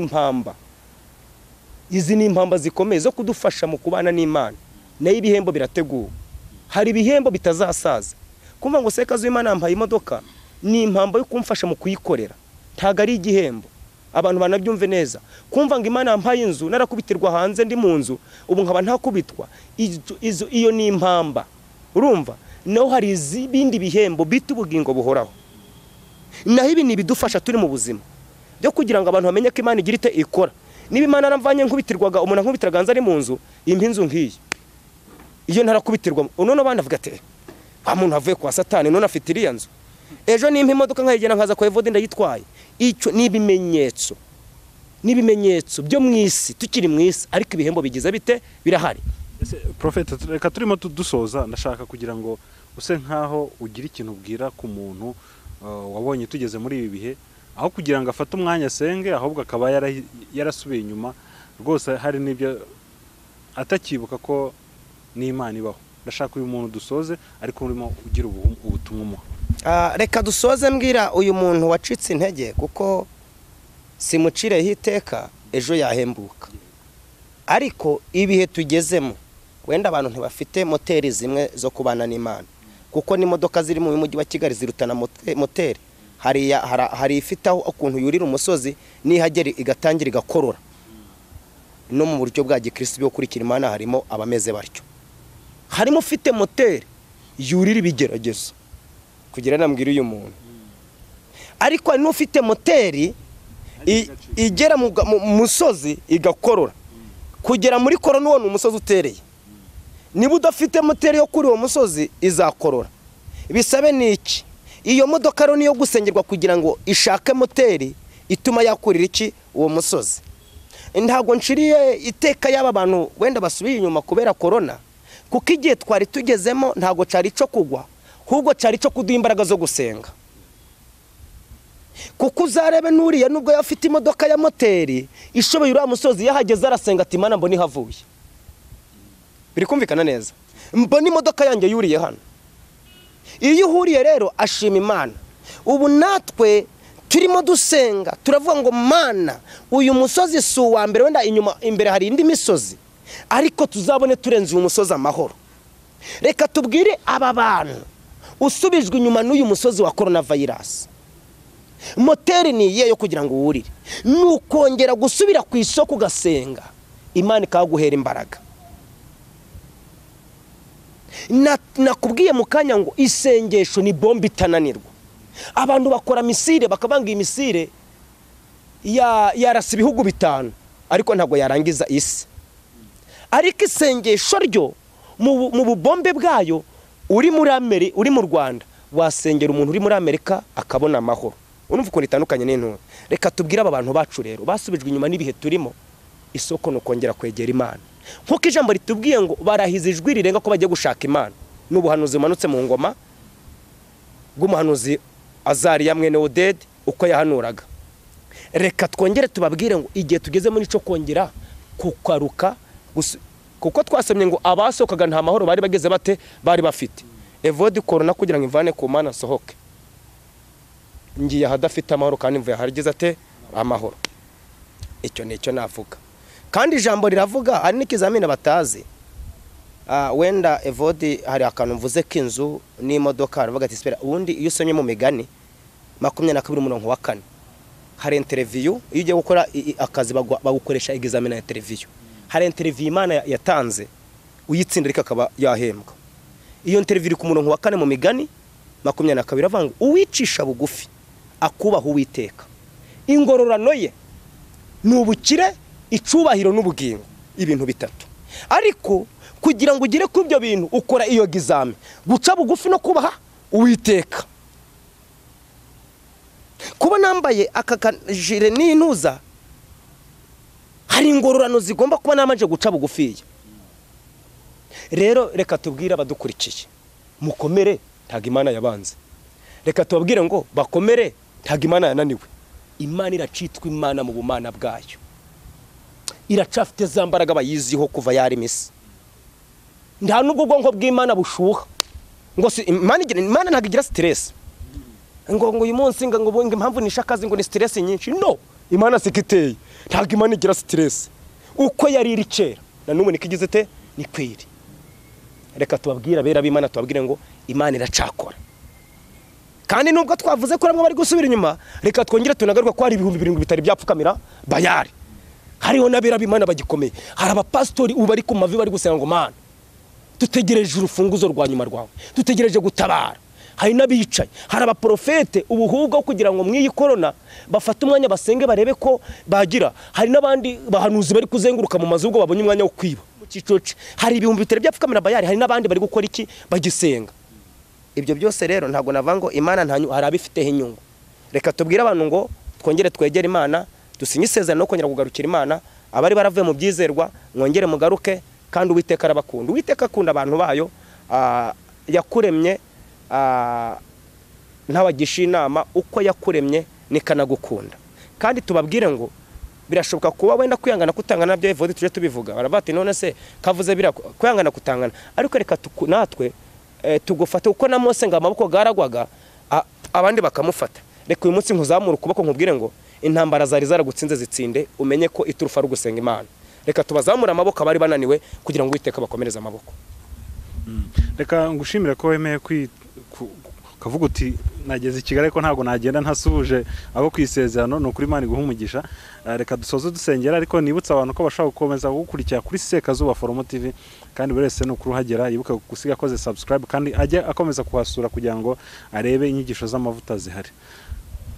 impamba zikomeye zo kudufasha mu kubana n'Imana nayo ibihembo birateguwe hari ibihembo bitazasaza kumva ngo Sekazuba Imana yampaye imodoka ni impambo yo kumfasha mu kuyikorera ntago ari igihembo abantu banabyumve neza kumva ngo Imana yampaye inzu narakubitirwa hanze ndi mu nzu ubu nkaba ntakubitwa iyo ni impamba urumva naho hari izibindi bihembo bita ubugingo buhoraho naho ibi ni bidufasha turi mu buzima byo kugira ngo abantu bamenye ko Imana igira ite ikora niba Imana naramvanye nkubitirwaga umuntu nkubitiraga hanze ari mu nzu impinzu ngiyi iyo narakubitirwa none abandi avuga ati umuntu avuye kwa Satani none afite iriya nzu ejo nimpa imodoka nkayigena nkaza kwa evode ndayitwaye icyo nibimenyetso byo mwisi tukiri mwisi ariko ibihembo bigize bite birahari Prophet reka turimo dusoza ndashaka kugira ngo use nkaho ugira ikintu ubwira ku muntu wabonye tugeze muri ibi bihe aho kugira ngo afate umwanya asenge ahubwo akaba yarasubiye inyuma rwose hari nibyo atakibuka ko n'Imana ibaho ndashaka uyu muntu dusoze ariko urimo ugira ubutumwa umuha reka dusoze mbwira uyu muntu wacitse intege kuko simucireho iteka ejo yahembuka ariko ibihe tugezemo wenda abantu ntibafite moteri zimwe zo kubana n'Imana kuko n'imodoka ziri mu mujyi wa Kigali zirutana moteri hari ifite aho ukuntu yurira umusozi nihagera igatangira igakorora no mu buryo bwa gikristo byo kurikira Imana harimo abameze batyo harimo ufite moteri yurira ibigeragezo kugira nambwira uyu muntu ariko hari n'ufite moteri igera mu musozi igakorora kugera muri Korona uwo umusozi utereye niba udafite moteri yo kuri uwo musozi izakorora. Bisabe niki iyo modoka rero niyo gusengerwa kugira ngo ishake moteri ituma yakurira iki uwo musozi. Ntago nshiriye iteka y'aba bantu wenda basubiye inyuma kubera korona, kuko igihe twari tugezemo ntago cari cyo kugwa, ahubwo cari cyo kuduha imbaraga zo gusenga. Kuko uzarebe nuriye nubwo yafite imodoka ya moteri ishoboye uriya musozi yahageze arasenga ati Mana mbona ihavuye. Biri kumvikana neza, mbona imodoka yanjye yuriye hano. Iyo uhuriye rero ashima Imana. Ubu natwe turimo dusenga turavuga ngo Mana uyu musozi si uwa mbere, wenda inyuma imbere hari indi misozi, ariko tuzabone turenze uyu musozi amahoro. Reka tubwire aba bantu usubijwe inyuma n'uyu musozi wa coronavirus, moteri ni iye yo kugira ngo uwurire, nukongera gusubira ku isoko ugasenga, Imana ikaguhera imbaraga. Nakubwiye mu kanya ngo isengesho ni bombe itananirwa. Abantu bakora misire bakabanga imisire yarasa ibihugu bitanu ariko ntago yarangiza isi. Ariko isengesho ryo mu bubombe bwayo uri mu Rwanda wasengera umuntu uri muri Amerika akabona amahoro. Urumva uko ritandukanye n'intore. Reka tubwire aba bantu bacu rero basubijwe inyuma n'ibihe turimo, isoko no kongera kwegera Imana. Nkuko ijambo ritubwiye ngo barahize ijwi rirenga ko bagiye gushaka Imana. N'ubuhanuzi manutse mu ngoma bw'umuhanuzi Azariya mwene Oded uko yahanuraga. Reka twongere tubabwire ngo igihe tugeze muri cyo kongera kukaruka, kuko twasomye ngo abasokaga nta mahoro bari bageze bate bari bafite. Evodi Korona kugira ngo imvane ku Mana sohoke, ngiye hadafite amahoro kandi mvuye harigeze ate amahoro. Icyo nicyo navuga. Kandi ijambo riravuga hari n'ikizamini batazi. Wenda Evodi hari akantu mvuze k'inzu n'imodoka aravuga ati spera ubundi iyo usomye mu migani 22:4 hari interview iyo ugiye gukora akazi bagukoresha examen ya interview. Hari interview Imana yatanze uyitsinda ariko akaba yahembwa. Iyo interview iri ku murongo wa 4 mu migani 22 avuga ngo uwicisha bugufi akubaho Uwiteka, ingororano ye n'ubukire, icubahiro n'ubugingo, ibintu bitatu. Ariko kugira ngo ugire ku byo bintu ukora iyo gizame guca bugufi no kubaha Uwiteka. Kuba nambaye akakajire n'intuza hari ingororano zigomba kuba namanje guca bugufi. Rero reka tubwire abadukurikiye mukomere ntago Imana yabanze. Reka tubabwire ngo bakomere ntago Imana yananiwe. Imana iracitwa Imana mu bumana bwayo, iracafite za mbaraga bayiziho kuva yari misi. Nta nubwo bwonko bw'Imana bushuha ngo si Imana ntago igira stress ngo uyu munsi ngo impamvu nishakazi ngo ni stress nyinshi. No, Imana sikiteye ntago Imana igira stress. Uko yari iri kera na n'ubu nikigize te ni kwiri. Reka tubabwira bera b'Imana tubabwire ngo Imana iracakora. Kandi nubwo twavuze ko ramwe bari gusubira inyuma, reka twongere tunagaruka ko hari 7,000 bitari byapfukamira Bayari. Hariho nabera b'Imana bagikomeye. Hari abapastori ubu bari ku mavi bari gusenga ngo Mana tutegereje urufunguzo rwa nyuma rwawe, tutegereje gutabara. Hari nabicaye, hari abaprofete ubuhubwo kugira ngo mwiyi korona bafate umwanya basenge barebe ko bagira. Hari nabandi bahanuzi bari kuzenguruka mu mazu ubwo babonye umwanya wo kwiba mu cicoce. Hari 7,000 bitari byapfukamira Bayari, hari nabandi bari gukora iki bagisenga. Ibyo byose rero ntago navango Imana ntanyu hari abifiteho inyungu. Reka tubwire abantu ngo twongere twegere Imana, dusinye isezerano no kongera kugarukira Imana. Abari baravuye mu byizerwa mwongere mugaruke, kandi Uwiteka arabakunda. Uwiteka akunda abantu bayo, yakuremye ntawagisha inama, uko yakuremye nikanagukunda. Kandi tubabwire ngo birashoboka kuba wenda kwihangana kutangana nabyo Evodi tuje tubivuga. Barabati none se kavuze bira kwihangana kutangana, ariko reka natwe tugufata uko na Mose ngo amaboko garagwaga abandi bakamufata. Reka uyu munsi nkuzamura ukuboko nkubwire ngo intambara zari zaragutsinze zitsinde, umenye ko iturufa ari gusenga Imana. Reka tubazamura amaboko abari bananiwe kugira ngo Uwiteka bakomereza amaboko. Reka ngushimire ko wemeye kavuga uti nageze i Kigali ko ntago nagenda ntasubuje abo kwisezerano. No kuri Imana iguha umugisha. Reka dusoze dusengera, ariko nibutsa abantu ko bashaka gukomeza gukurikira kuri Sekazuba FOROMO TV, kandi buri wese no kuruhagera yibuka gusiga koze subscribe, kandi ajye akomeza kuhasura kugira ngo arebe inyigisho z'amavuta zihari.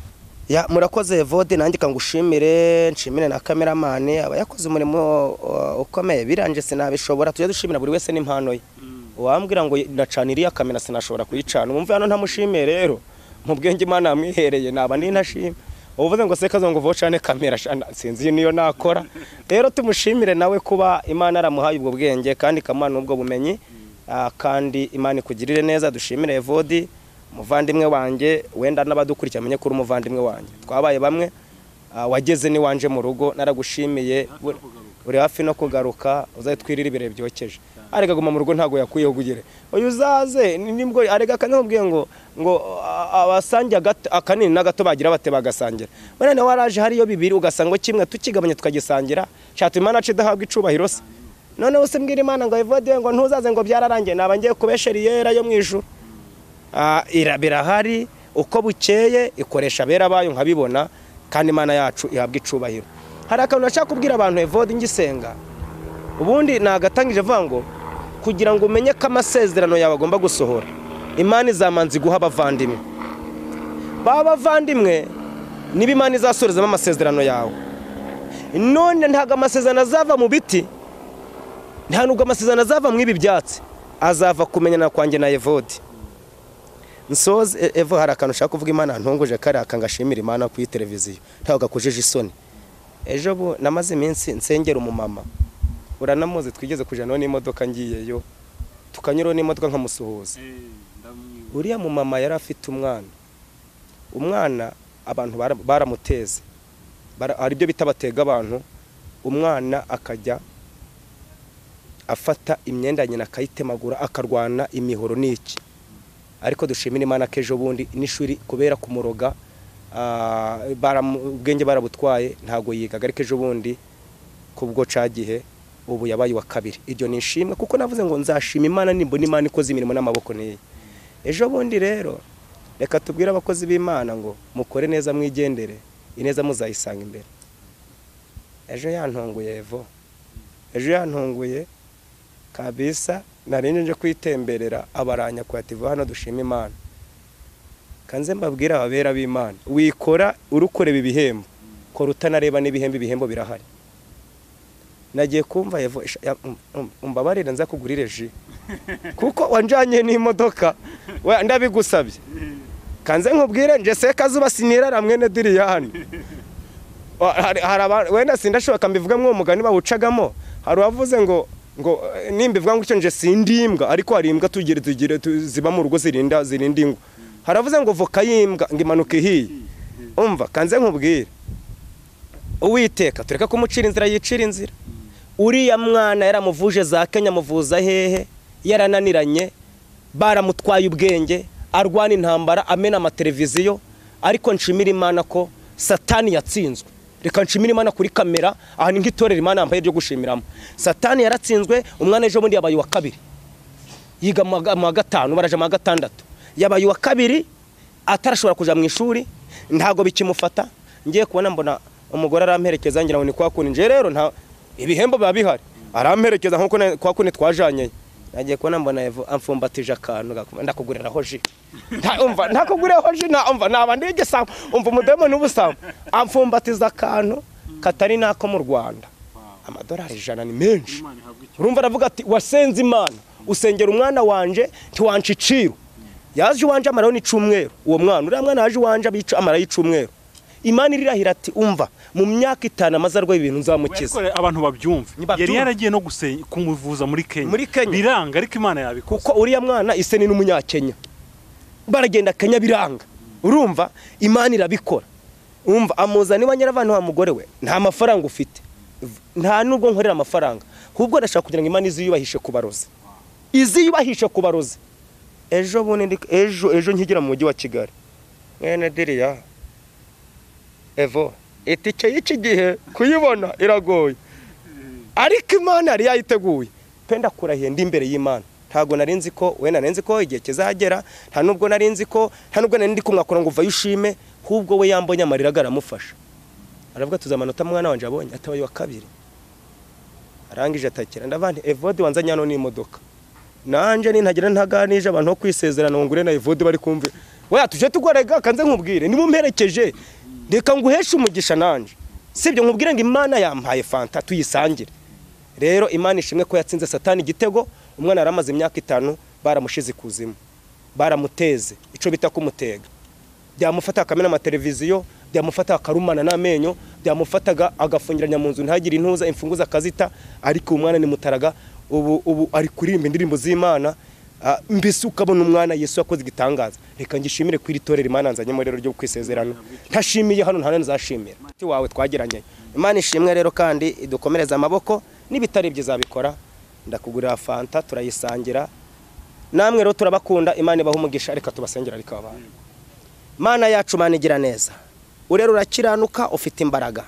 ya murakoze Evode nanjye kangushimire nshimire na cameraman aba yakoze umurimo ukomeye biranje sinabishobora tujye dushimira buri wese n'impano ye wambwira ngo nacaniriya kamera sinashobora kuyicana umumve hano ntamushimire rero mu bwenge Imana yamwihereye naba ndi ntashima uvuze ngo seka zongo vocane kamera sinzi niyo nakora rero tumushimire nawe kuba Imana aramuhaye ubwo bwenge kandi kamana ubwo bumenyi kandi Imana ikugirire neza dushimire Evode muvandimwe wanje wenda n'abadukurikira amenye kuri umuvandimwe wanje twabaye bamwe wageze ni wanje mu rugo naragushimiye uri hafi no kugaruka uzatwirira ibire byokeje arega guma mu rugo ntago yakuyeho kugire uyu uzaze nimbwo arega kanubwiye ngo abasangiye akanini nagato bagira bate bagasangira bane waraje hariyo bibiri ugasango kimwe tukigabanye tukagisangira cyatu Imana cidahabwa icubahiro se none use mbwira Imana ngo Evode ngo ntuzaze ngo byararangiye nabangiye kubesheriyera yo mwijuru birahari uko bukeye ikoresha bera bayo nkabibona kandi Imana yacu ihabwa icubahiro hari akantu nashaka kubwira abantu Evode ngisenga ubundi nagatangije vango kugira ngo umenye ko amasezerano yawe agomba gusohora Imana izamanzi guha abavandimwe b'abavandimwe niba Imana izasorezamo amasezerano yawe none ntago amasezerano azava mu biti nta nubwo amasezerano azava mu ibi byatsi azava kumenyana kwanjye na Evode nsoze Evo hari akantu ushaka kuvuga Imana ntunguje kare akangashimira Imana ku televiziyo ntago gakujeje isoni ejo bo namaze iminsi nsengera umumama uranamuze twigeze kujana n'imodoka ngiyeyo tukanyura n'imodoka nkamusuhuza uriya mumama yari afite umwana abantu baramuteze ari byo bita batega abantu umwana akajya afata imyenda nyina akayitemagura akarwana imihoro n'iki ariko dushimira Imana kejo bundi n'ishuri kubera kumuroga ubwenge barabutwaye ntago yigaga ariko ejo bundi kubwo cagihe ubu yabaye wa kabiri iryo nishimwe kuko navuze ngo nzashima Imana nimbona Imana ikoze imirimo n'amaboko neye ejo bundi rero reka tubwire abakozi b'Imana ngo mukore neza mwigendere ineza muzayisanga imbere ejo yantunguye Evo ejo yantunguye kabisa narinje kwitemberera abaranya kwa TV hano dushima Imana kanze mbabwira ababera b'Imana wikora urukoreba ibihembo ko rutanareba n'ibihembo birahari nagiye kumva Evo umbabarira nza kugurire ji kuko wanjanye n'imodoka we ndabigusabye kanze nkubwire nje Sekazuba sinira mwene Diriyani wenda sindashoboka mbivuga mwo umugani bawucagamo hari wavuze ngo nimbivuga ngo icyo nje sindimbwa ariko hari imbwa tugire ziba mu rugo zirinda ingwa haravuze ngo voka yimbwa ngo imanuke hiye umva kanze nkubwire Uwiteka tureka kumucira inzira yicira inzira uriya mwana yaramuvuje za Kenya muvuza hehe yarananiranye baramutwaye ubwenge arwana intambara amena amateleviziyo ariko nshimira Imana ko Satani yatsinzwe reka nshimira Imana kuri kamera aha ni ngitorera Imana yambaye byo gushimiramo Satani yaratsinzwe umwana ejo bundi yabaye wa kabiri yiga mu gatanu baraje mu gatandatu yabaye wa kabiri atarashobora kuja mu ishuri ntago bikimufata ngiye kubona mbona umugore aramperekeza ngira ngo ni kwa kuni nje rero nta ibihembo biba bihari aramperekeza nkuko kwa kuni twajanye nagiye kubona mbona Evo amfumbatije akantu ndakugurira hoji umva ntakugurira hoji umva nabandi igisamo umva umudemo n'ubusamo amfumbatiza akantu katari nako mu Rwanda amadolari 100 ni menshi urumva aravuga ati wasenze Imana usengera umwana wanje ntiwanciciro yaje wanje amaraho ni cumwero uwo mwana uriya mwana yaje wanje abica amaraho y'icumwero Imana irirahira ati umva mu myaka 5 amazarwa y'ibintu nzamukiza abantu babyumva yari yaragiye no kumuvuza muri Kenya biranga ariko Imana yabikoze kuko uriya mwana iseni n'umunyakenya baragenda Kenya biranga urumva Imana irabikora umva amuzani wa nyiravantu wa mugore we nta mafaranga ufite nta nubwo nkorera amafaranga ahubwo ndashaka kugira ngo Imana iziyubahishe kubaroze ejo bundi ejo nkigira mu mujyi wa Kigali mwene Diriya Evo itike y'iki gihe kuyibona iragoye ariko Imana yari yayiteguye penda kurahiye ndi imbere y'Imana ntago narinzi ko we narinzi ko igihe kizagera nta nubwo narinzi ko nta nubwo nari ndi kumwakora ngo uva yushime hubwo we yambonye amarira garamufasha aravuga tuzamanota mwana wanje abonye atabaye wa kabiri arangije atakira ndavandi Evode wanzanye hano n'imodoka nanje nintagira ntaganije abantu ho kwisezerana ngo ngure na Evode bari kumve we atuje tugorega kanze nkubwire nimumperekeje reka nguheshe umugisha nanje sibyo nkubwire ngo Imana yampaye fanta tuyisangire rero Imana ishimwe ko yatsinze Satani igitego umwana yaramaze imyaka 5 baramushize kuzimu baramuteze ico bita kumutega byamufata akamena amateleviziyo byamufata akarumana n'amenyo byamufataga agafungiranya mu nzu ntagire intuza imfunguza akazita ariko umwana ni mutaraga ubu ari kurimba indirimbo z'Imana mbese ukabona umwana Yesu yakoze igitangaza reka ngishimire kwiri torera Imana nzanyemo rero ryo kwisezerano ntashimiye hano nta nzashimira ati wawe twageranye Imana ishimwe rero kandi idukomereza amaboko nibitari byizabikora ndakugurira fanta turayisangira namwe rero turabakunda Imana ibaha umugisha reka tubasengera ariko abantu Mana yacu Mana igira neza urero urakiranuka ufite imbaraga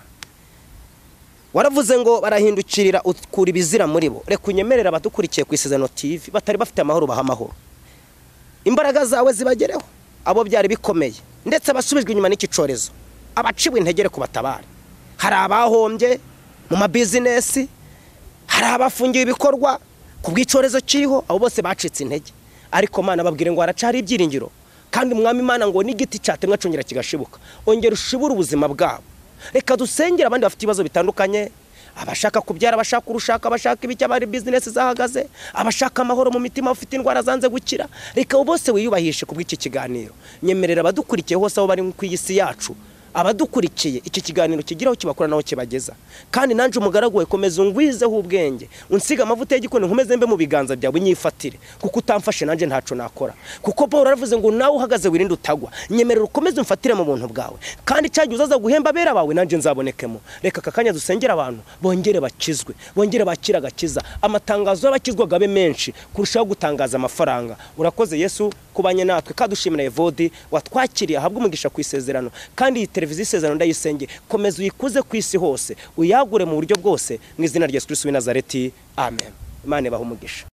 waravuze ngo barahindukirira ukura ibizira muri bo reka unyemerera abadukurikiye ku ISEZERANO TV batari bafite amahoro bahamahoro imbaraga zawe zibagereho abo byari bikomeye ndetse basubijwe inyuma n'ikicorezo abacibwe integere ku batabare hari abahombye mu mabizinesi hari abafungiye ibikorwa ku bw'icorezo kiriho abo bose bacitse intege ariko Mana babwire ngo haracari ibyiringiro kandi umwami Imana ngo n'igiti cyatemwa congera kigashibuka ongera ushibura ubuzima bwabo reka dusengera abandi bafite ibibazo bitandukanye abashaka kubyara abashaka urushaka abashaka ibicya bari business zahagaze abashaka amahoro mu mitima ufite indwara zanze gukira reka bose wiyubahishe kubw'iki kiganiro nyemerera abadukurikiye hose aho bari ku isi yacu abadukurikiye iki kiganiro kigiraho kibakora naho kibageza kandi nanje umugaragu we komeza ungwizeho ubwenge unsiga amavuta y'igikoni nkomeze mbe mu biganza byawe nyifatire kuko utamfashe nanje ntaco nakora kuko Paul aravuze ngo nawe uhagaze wirinde utagwa nyemerera ukomeze umfatire mu buntu bwawe kandi cyaje uzaza guhemba bera bawe nanje nzabonekemo reka kakanya dusengera abantu bongere bakizwe bongere bakira gakiza amatangazo y'abakizwaga be menshi kurushaho gutangaza amafaranga urakoze Yesu kubanye natwe kadushimira Evodi watwakiriye ahabwa umugisha ku ISEZERANO kandi televiziyo ISEZERANO ndayisenge komeza uyikuze ku isi hose uyagure mu buryo bwose mu izina rya Yesu Kristo w'i Nazareti amen Imana ibaha umugisha.